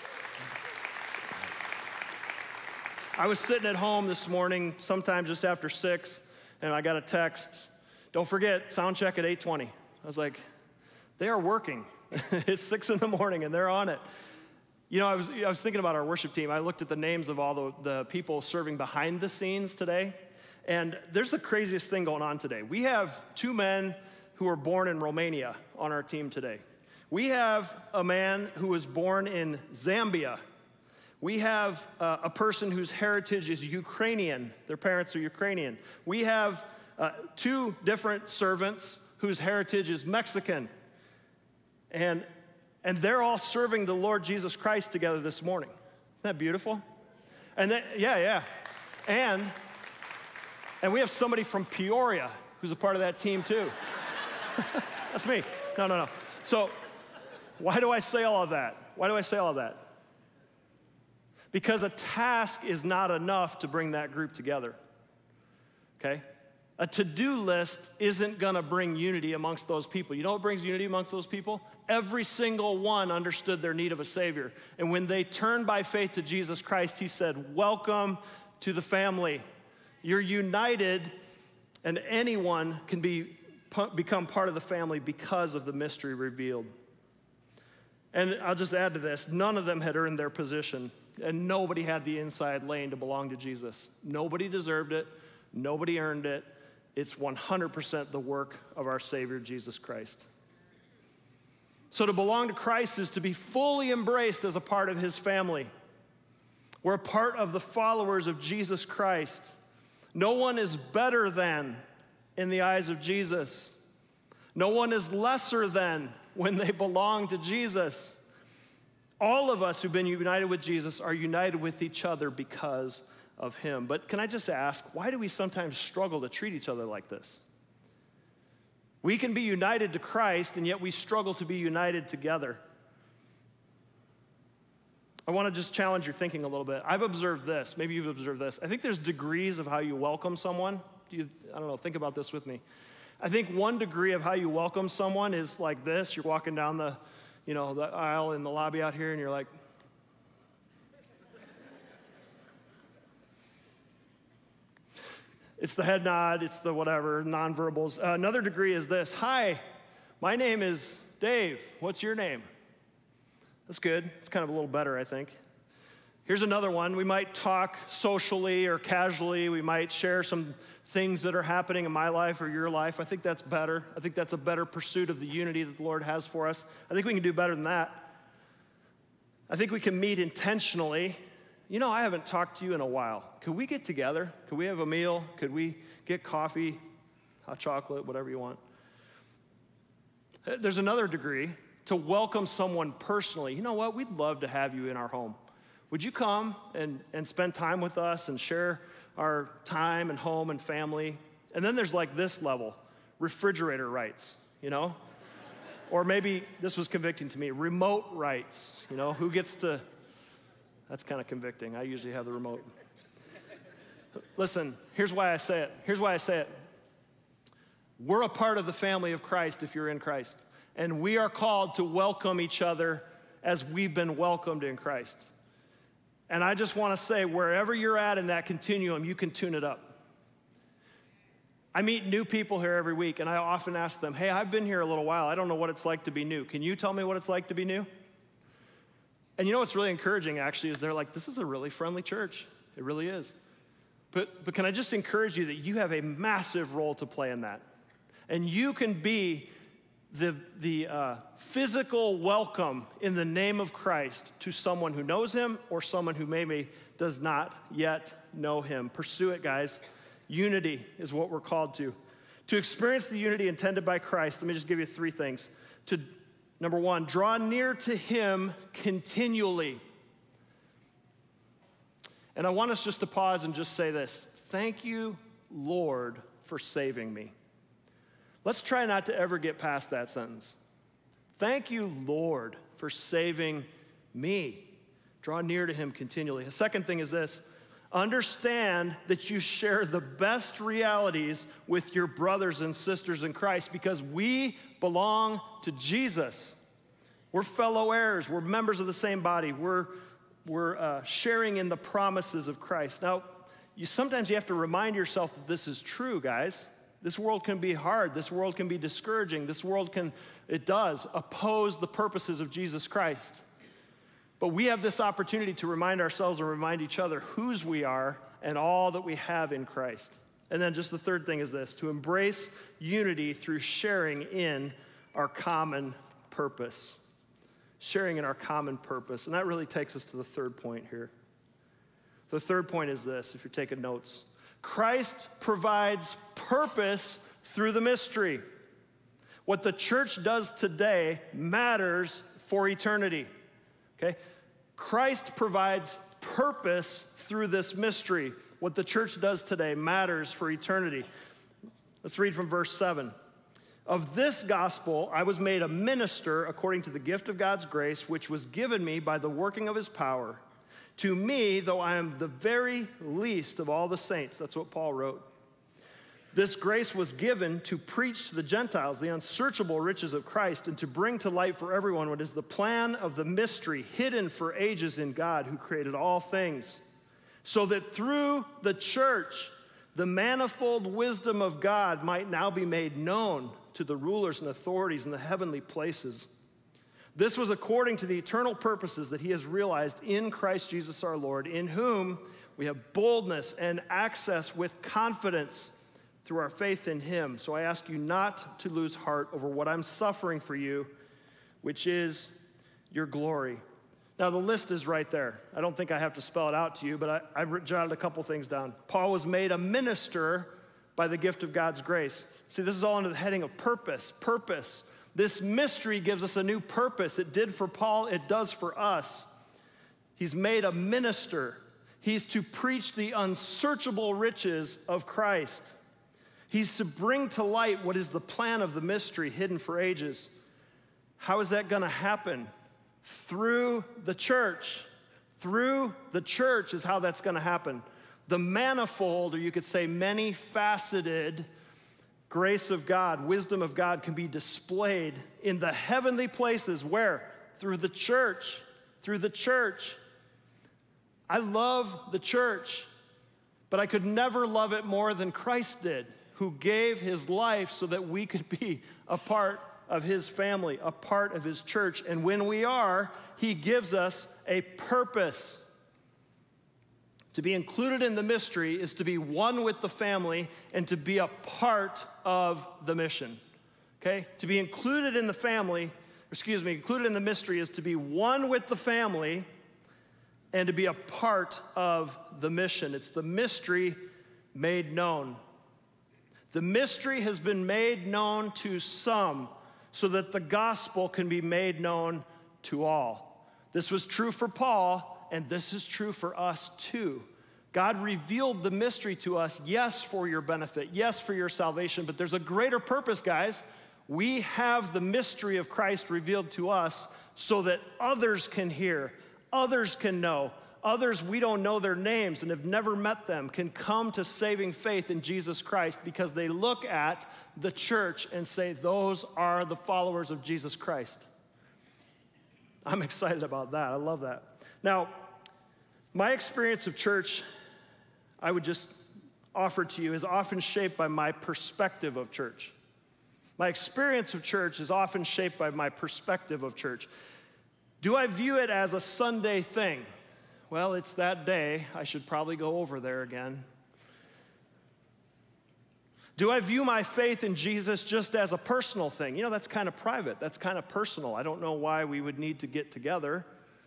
I was sitting at home this morning, sometime just after 6, and I got a text. Don't forget, sound check at 8:20. I was like, they are working. It's 6 in the morning, and they're on it. You know, I was thinking about our worship team. I looked at the names of all the people serving behind the scenes today, and there's the craziest thing going on today. We have 2 men who were born in Romania on our team today. We have a man who was born in Zambia. We have a person whose heritage is Ukrainian. Their parents are Ukrainian. We have 2 different servants whose heritage is Mexican. And they're all serving the Lord Jesus Christ together this morning. Isn't that beautiful? And then, yeah. And we have somebody from Peoria who's a part of that team too. That's me. No. So why do I say all of that? Because a task is not enough to bring that group together, okay? A to-do list isn't gonna bring unity amongst those people. You know what brings unity amongst those people? Every single one understood their need of a Savior. And when they turned by faith to Jesus Christ, he said, welcome to the family. You're united, and anyone can become part of the family because of the mystery revealed. And I'll just add to this, none of them had earned their position, and nobody had the inside lane to belong to Jesus. Nobody deserved it. Nobody earned it. It's 100% the work of our Savior, Jesus Christ. So to belong to Christ is to be fully embraced as a part of his family. We're a part of the followers of Jesus Christ. No one is better than in the eyes of Jesus. No one is lesser than when they belong to Jesus. All of us who've been united with Jesus are united with each other because of him. But can I just ask, why do we sometimes struggle to treat each other like this? We can be united to Christ, and yet we struggle to be united together. I want to just challenge your thinking a little bit. I've observed this. Maybe you've observed this. I think there's degrees of how you welcome someone. I don't know, think about this with me. I think one degree of how you welcome someone is like this. You're walking down the aisle in the lobby out here, and you're like, it's the head nod, it's the whatever, nonverbals. Another degree is this. Hi, my name is Dave. What's your name? That's good. It's kind of a little better, I think. Here's another one. We might talk socially or casually. We might share some things that are happening in my life or your life. I think that's better. I think that's a better pursuit of the unity that the Lord has for us. I think we can do better than that. I think we can meet intentionally. You know, I haven't talked to you in a while. Could we get together? Could we have a meal? Could we get coffee, hot chocolate, whatever you want? There's another degree, to welcome someone personally. You know what? We'd love to have you in our home. Would you come and spend time with us and share our time and home and family? And then there's like this level, refrigerator rights, you know? Or maybe, this was convicting to me, remote rights, you know? Who gets to, that's kind of convicting. I usually have the remote. Listen, here's why I say it. We're a part of the family of Christ if you're in Christ. And we are called to welcome each other as we've been welcomed in Christ. And I just want to say, wherever you're at in that continuum, you can tune it up. I meet new people here every week, and I often ask them, hey, I've been here a little while. I don't know what it's like to be new. Can you tell me what it's like to be new? And you know what's really encouraging, actually, is they're like, this is a really friendly church. It really is. But can I just encourage you that you have a massive role to play in that. And you can be the physical welcome in the name of Christ to someone who knows him or someone who maybe does not yet know him. Pursue it, guys. Unity is what we're called to. To experience the unity intended by Christ, let me just give you three things. Number one, draw near to him continually. And I want us just to pause and just say this. Thank you, Lord, for saving me. Let's try not to ever get past that sentence. Thank you, Lord, for saving me. Draw near to him continually. The second thing is this. Understand that you share the best realities with your brothers and sisters in Christ because we belong to Jesus. We're fellow heirs. We're members of the same body. We're sharing in the promises of Christ. Now, sometimes you have to remind yourself that this is true, guys. This world can be hard. This world can be discouraging. This world it does oppose the purposes of Jesus Christ. But we have this opportunity to remind ourselves and remind each other whose we are and all that we have in Christ. And then just the third thing is this, to embrace unity through sharing in our common purpose. Sharing in our common purpose. And that really takes us to the third point here. The third point is this, if you're taking notes. Christ provides purpose through the mystery. What the church does today matters for eternity. Okay? Christ provides purpose through this mystery. What the church does today matters for eternity. Let's read from verse 7. Of this gospel I was made a minister according to the gift of God's grace, which was given me by the working of his power. To me, though I am the very least of all the saints, that's what Paul wrote, this grace was given to preach to the Gentiles the unsearchable riches of Christ and to bring to light for everyone what is the plan of the mystery hidden for ages in God who created all things, so that through the church the manifold wisdom of God might now be made known to the rulers and authorities in the heavenly places. This was according to the eternal purposes that he has realized in Christ Jesus our Lord, in whom we have boldness and access with confidence through our faith in him. So I ask you not to lose heart over what I'm suffering for you, which is your glory. Now, the list is right there. I don't think I have to spell it out to you, but I jotted a couple things down. Paul was made a minister by the gift of God's grace. See, this is all under the heading of purpose. Purpose. This mystery gives us a new purpose. It did for Paul, it does for us. He's made a minister. He's to preach the unsearchable riches of Christ. He's to bring to light what is the plan of the mystery hidden for ages. How is that going to happen? Through the church. Through the church is how that's going to happen. The manifold, or you could say many-faceted grace of God, wisdom of God can be displayed in the heavenly places. Where? Through the church. Through the church. I love the church, but I could never love it more than Christ did, who gave his life so that we could be a part of his family, a part of his church. And when we are, he gives us a purpose. To be included in the mystery is to be one with the family and to be a part of the mission. Okay? To be included in the family, included in the mystery is to be one with the family and to be a part of the mission. It's the mystery made known. The mystery has been made known to some so that the gospel can be made known to all. This was true for Paul, and this is true for us too. God revealed the mystery to us, yes, for your benefit, yes, for your salvation, but there's a greater purpose, guys. We have the mystery of Christ revealed to us so that others can hear, others can know, others we don't know their names and have never met them can come to saving faith in Jesus Christ because they look at the church and say, those are the followers of Jesus Christ. I'm excited about that. I love that. Now, my experience of church, I would just offer to you, is often shaped by my perspective of church. My experience of church is often shaped by my perspective of church. Do I view it as a Sunday thing? Well, it's that day. I should probably go over there again. Do I view my faith in Jesus just as a personal thing? You know, that's kind of private. That's kind of personal. I don't know why we would need to get together.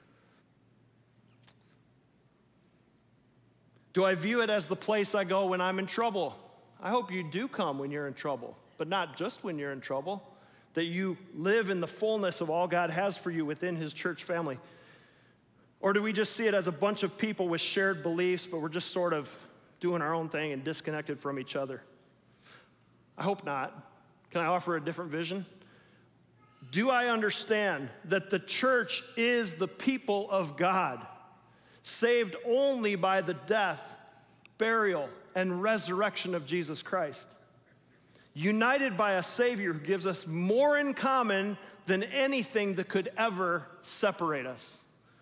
Do I view it as the place I go when I'm in trouble? I hope you do come when you're in trouble, but not just when you're in trouble, that you live in the fullness of all God has for you within his church family. Or do we just see it as a bunch of people with shared beliefs, but we're just sort of doing our own thing and disconnected from each other? I hope not. Can I offer a different vision? Do I understand that the church is the people of God, saved only by the death, burial, and resurrection of Jesus Christ, united by a Savior who gives us more in common than anything that could ever separate us,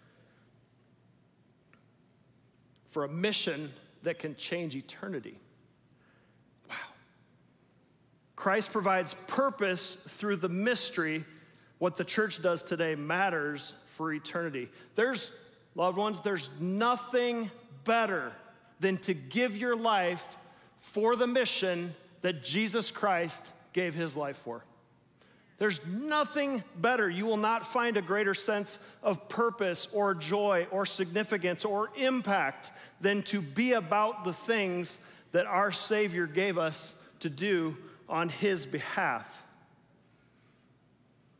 for a mission that can change eternity? Wow. Christ provides purpose through the mystery. What the church does today matters for eternity. Loved ones, there's nothing better than to give your life for the mission that Jesus Christ gave his life for. There's nothing better. You will not find a greater sense of purpose or joy or significance or impact than to be about the things that our Savior gave us to do on his behalf.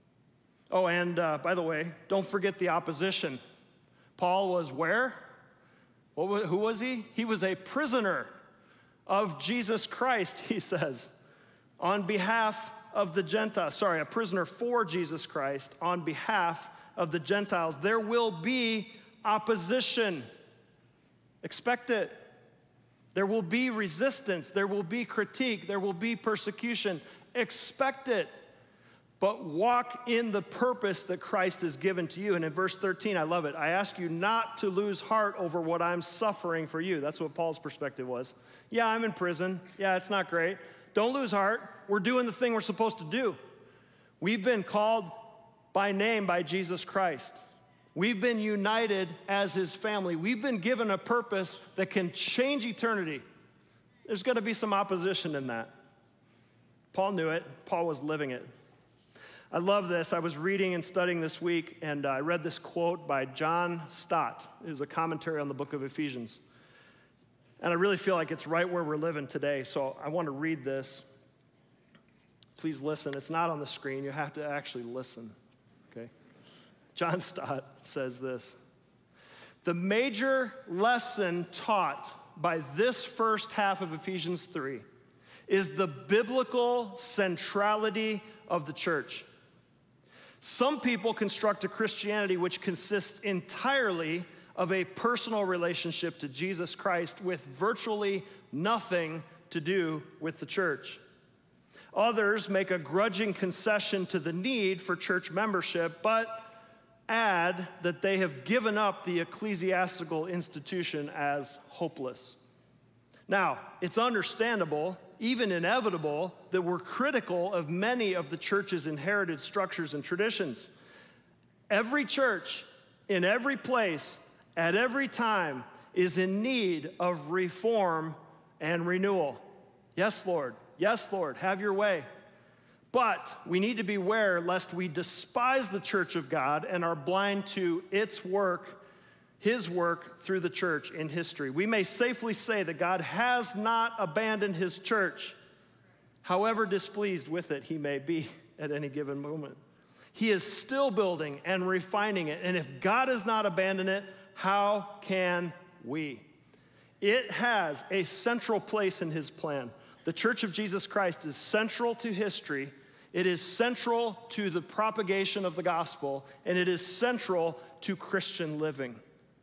Oh, and by the way, don't forget the opposition. Paul was where? Who was he? He was a prisoner of Jesus Christ, he says, on behalf of the Gentiles. Sorry, a prisoner for Jesus Christ on behalf of the Gentiles. There will be opposition. Expect it. There will be resistance. There will be critique. There will be persecution. Expect it. But walk in the purpose that Christ has given to you. And in verse 13, I love it. I ask you not to lose heart over what I'm suffering for you. That's what Paul's perspective was. Yeah, I'm in prison. Yeah, it's not great. Don't lose heart. We're doing the thing we're supposed to do. We've been called by name by Jesus Christ. We've been united as his family. We've been given a purpose that can change eternity. There's going to be some opposition in that. Paul knew it. Paul was living it. I love this. I was reading and studying this week, and I read this quote by John Stott. It was a commentary on the book of Ephesians. And I really feel like it's right where we're living today, so I want to read this. Please listen. It's not on the screen. You have to actually listen, okay? John Stott says this: the major lesson taught by this first half of Ephesians 3 is the biblical centrality of the church. Some people construct a Christianity which consists entirely of a personal relationship to Jesus Christ with virtually nothing to do with the church. Others make a grudging concession to the need for church membership, but add that they have given up the ecclesiastical institution as hopeless. Now, it's understandable, even inevitable, that we're critical of many of the church's inherited structures and traditions. Every church, in every place, at every time, is in need of reform and renewal. Yes, Lord. Yes, Lord. Have your way. But we need to beware lest we despise the church of God and are blind to its work, his work through the church in history. We may safely say that God has not abandoned his church, however displeased with it he may be at any given moment. He is still building and refining it, and if God has not abandoned it, how can we? It has a central place in his plan. The Church of Jesus Christ is central to history. It is central to the propagation of the gospel, and it is central to Christian living.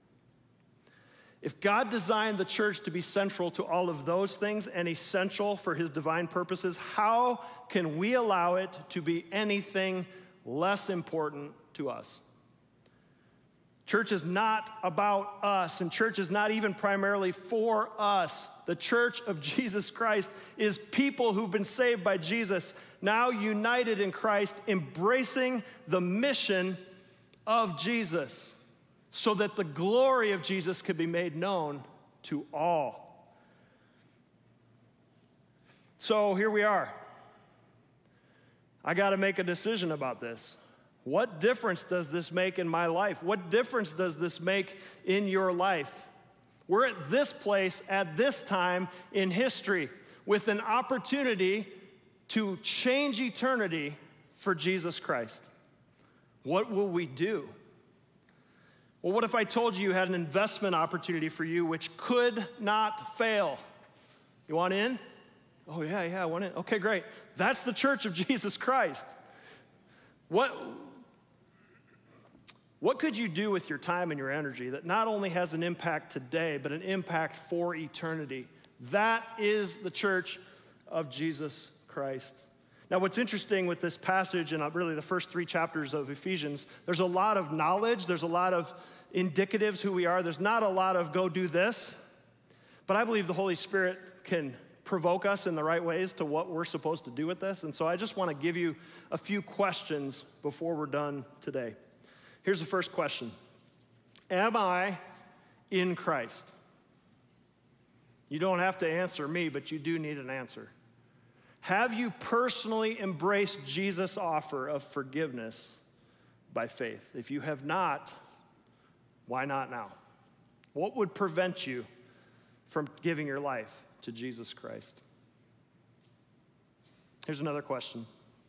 If God designed the church to be central to all of those things and essential for his divine purposes, how can we allow it to be anything less important to us? Church is not about us, and church is not even primarily for us. The church of Jesus Christ is people who've been saved by Jesus, now united in Christ, embracing the mission of Jesus, so that the glory of Jesus could be made known to all. So here we are. I got to make a decision about this. What difference does this make in my life? What difference does this make in your life? We're at this place at this time in history with an opportunity to change eternity for Jesus Christ. What will we do? Well, what if I told you you had an investment opportunity for you which could not fail? You want in? Oh, yeah, I want in. Okay, great. That's the Church of Jesus Christ. What could you do with your time and your energy that not only has an impact today, but an impact for eternity? That is the Church of Jesus Christ. Now, what's interesting with this passage and really the first 3 chapters of Ephesians, there's a lot of knowledge, there's a lot of indicatives who we are. There's not a lot of go do this, but I believe the Holy Spirit can provoke us in the right ways to what we're supposed to do with this. And so I just want to give you a few questions before we're done today. Here's the first question. Am I in Christ? You don't have to answer me, but you do need an answer. Have you personally embraced Jesus' offer of forgiveness by faith? If you have not, why not now? What would prevent you from giving your life to Jesus Christ? Here's another question.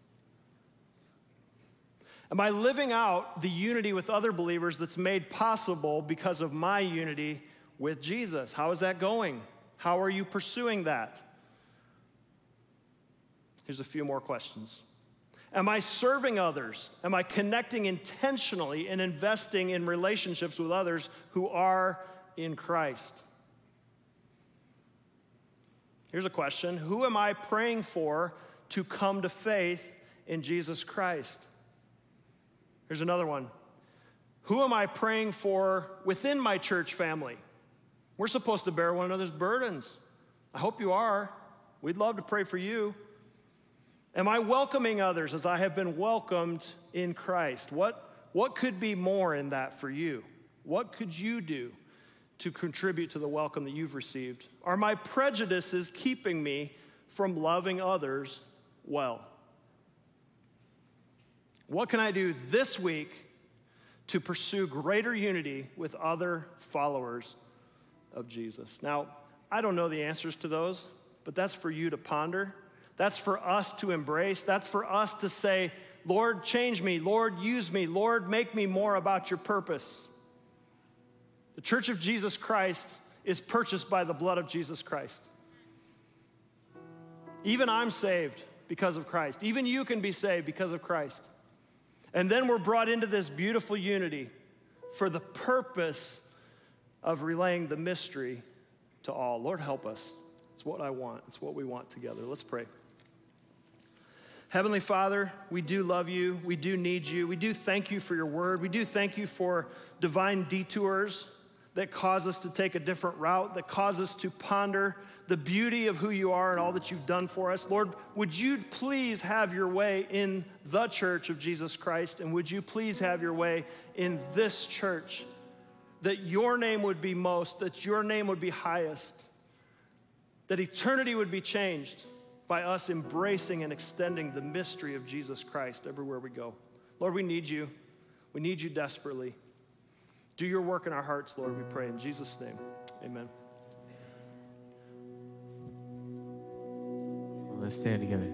Am I living out the unity with other believers that's made possible because of my unity with Jesus? How is that going? How are you pursuing that? Here's a few more questions. Am I serving others? Am I connecting intentionally and investing in relationships with others who are in Christ? Here's a question. Who am I praying for to come to faith in Jesus Christ? Here's another one. Who am I praying for within my church family? We're supposed to bear one another's burdens. I hope you are. We'd love to pray for you. Am I welcoming others as I have been welcomed in Christ? What could be more in that for you? What could you do to contribute to the welcome that you've received? Are my prejudices keeping me from loving others well? What can I do this week to pursue greater unity with other followers of Jesus? Now, I don't know the answers to those, but that's for you to ponder. That's for us to embrace. That's for us to say, Lord, change me. Lord, use me. Lord, make me more about your purpose. The Church of Jesus Christ is purchased by the blood of Jesus Christ. Even I'm saved because of Christ. Even you can be saved because of Christ. And then we're brought into this beautiful unity for the purpose of relaying the mystery to all. Lord, help us. It's what I want. It's what we want together. Let's pray. Heavenly Father, we do love you. We do need you. We do thank you for your word. We do thank you for divine detours that cause us to take a different route, that cause us to ponder the beauty of who you are and all that you've done for us. Lord, would you please have your way in the Church of Jesus Christ, and would you please have your way in this church, that your name would be most, that your name would be highest, that eternity would be changed by us embracing and extending the mystery of Jesus Christ everywhere we go. Lord, we need you. We need you desperately. Do your work in our hearts, Lord, we pray in Jesus' name. Amen. Let's stand together.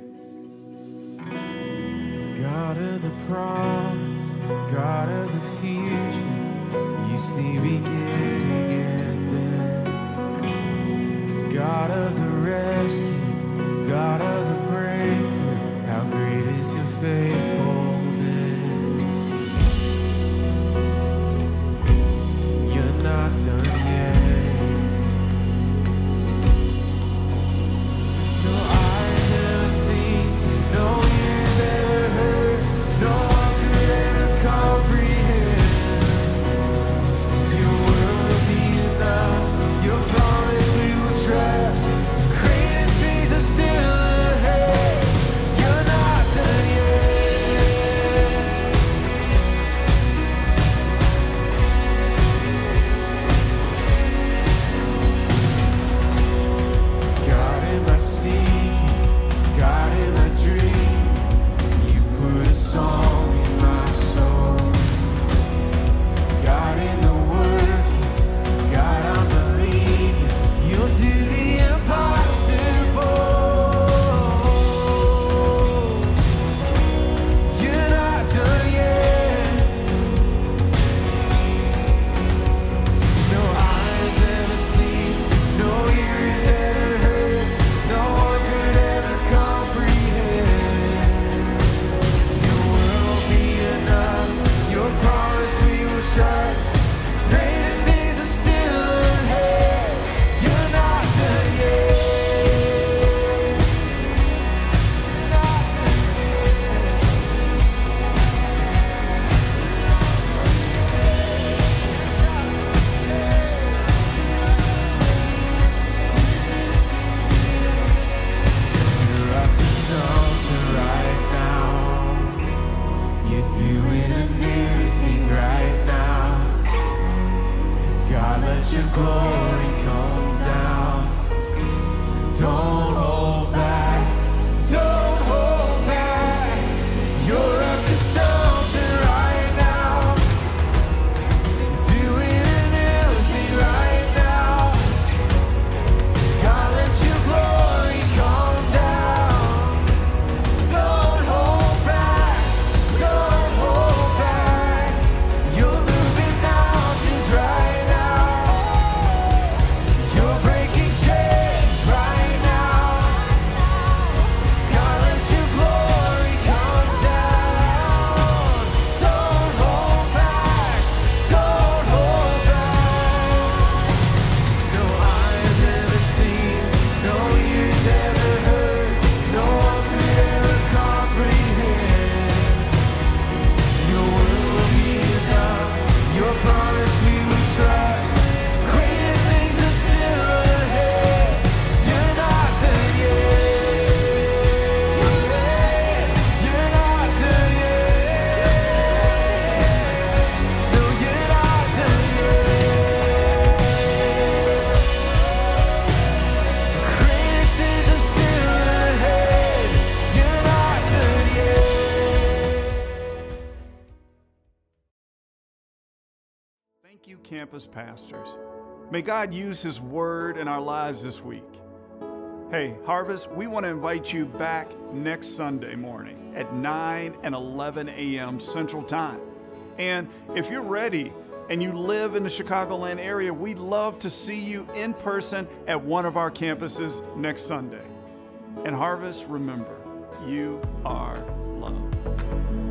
God of the promise, God of the future, you see beginning and end. God of the rescue, God of the breakthrough, how great is your faithfulness. You're not done yet. No eyes ever seen, no ears ever heard, no one could ever comprehend. Your word will be enough, your promise we will trust. thank you, campus pastors. May God use His word in our lives this week. Hey, Harvest, we want to invite you back next Sunday morning at 9 and 11 a.m. Central Time. And if you're ready and you live in the Chicagoland area, we'd love to see you in person at one of our campuses next Sunday. And Harvest, remember, you are loved.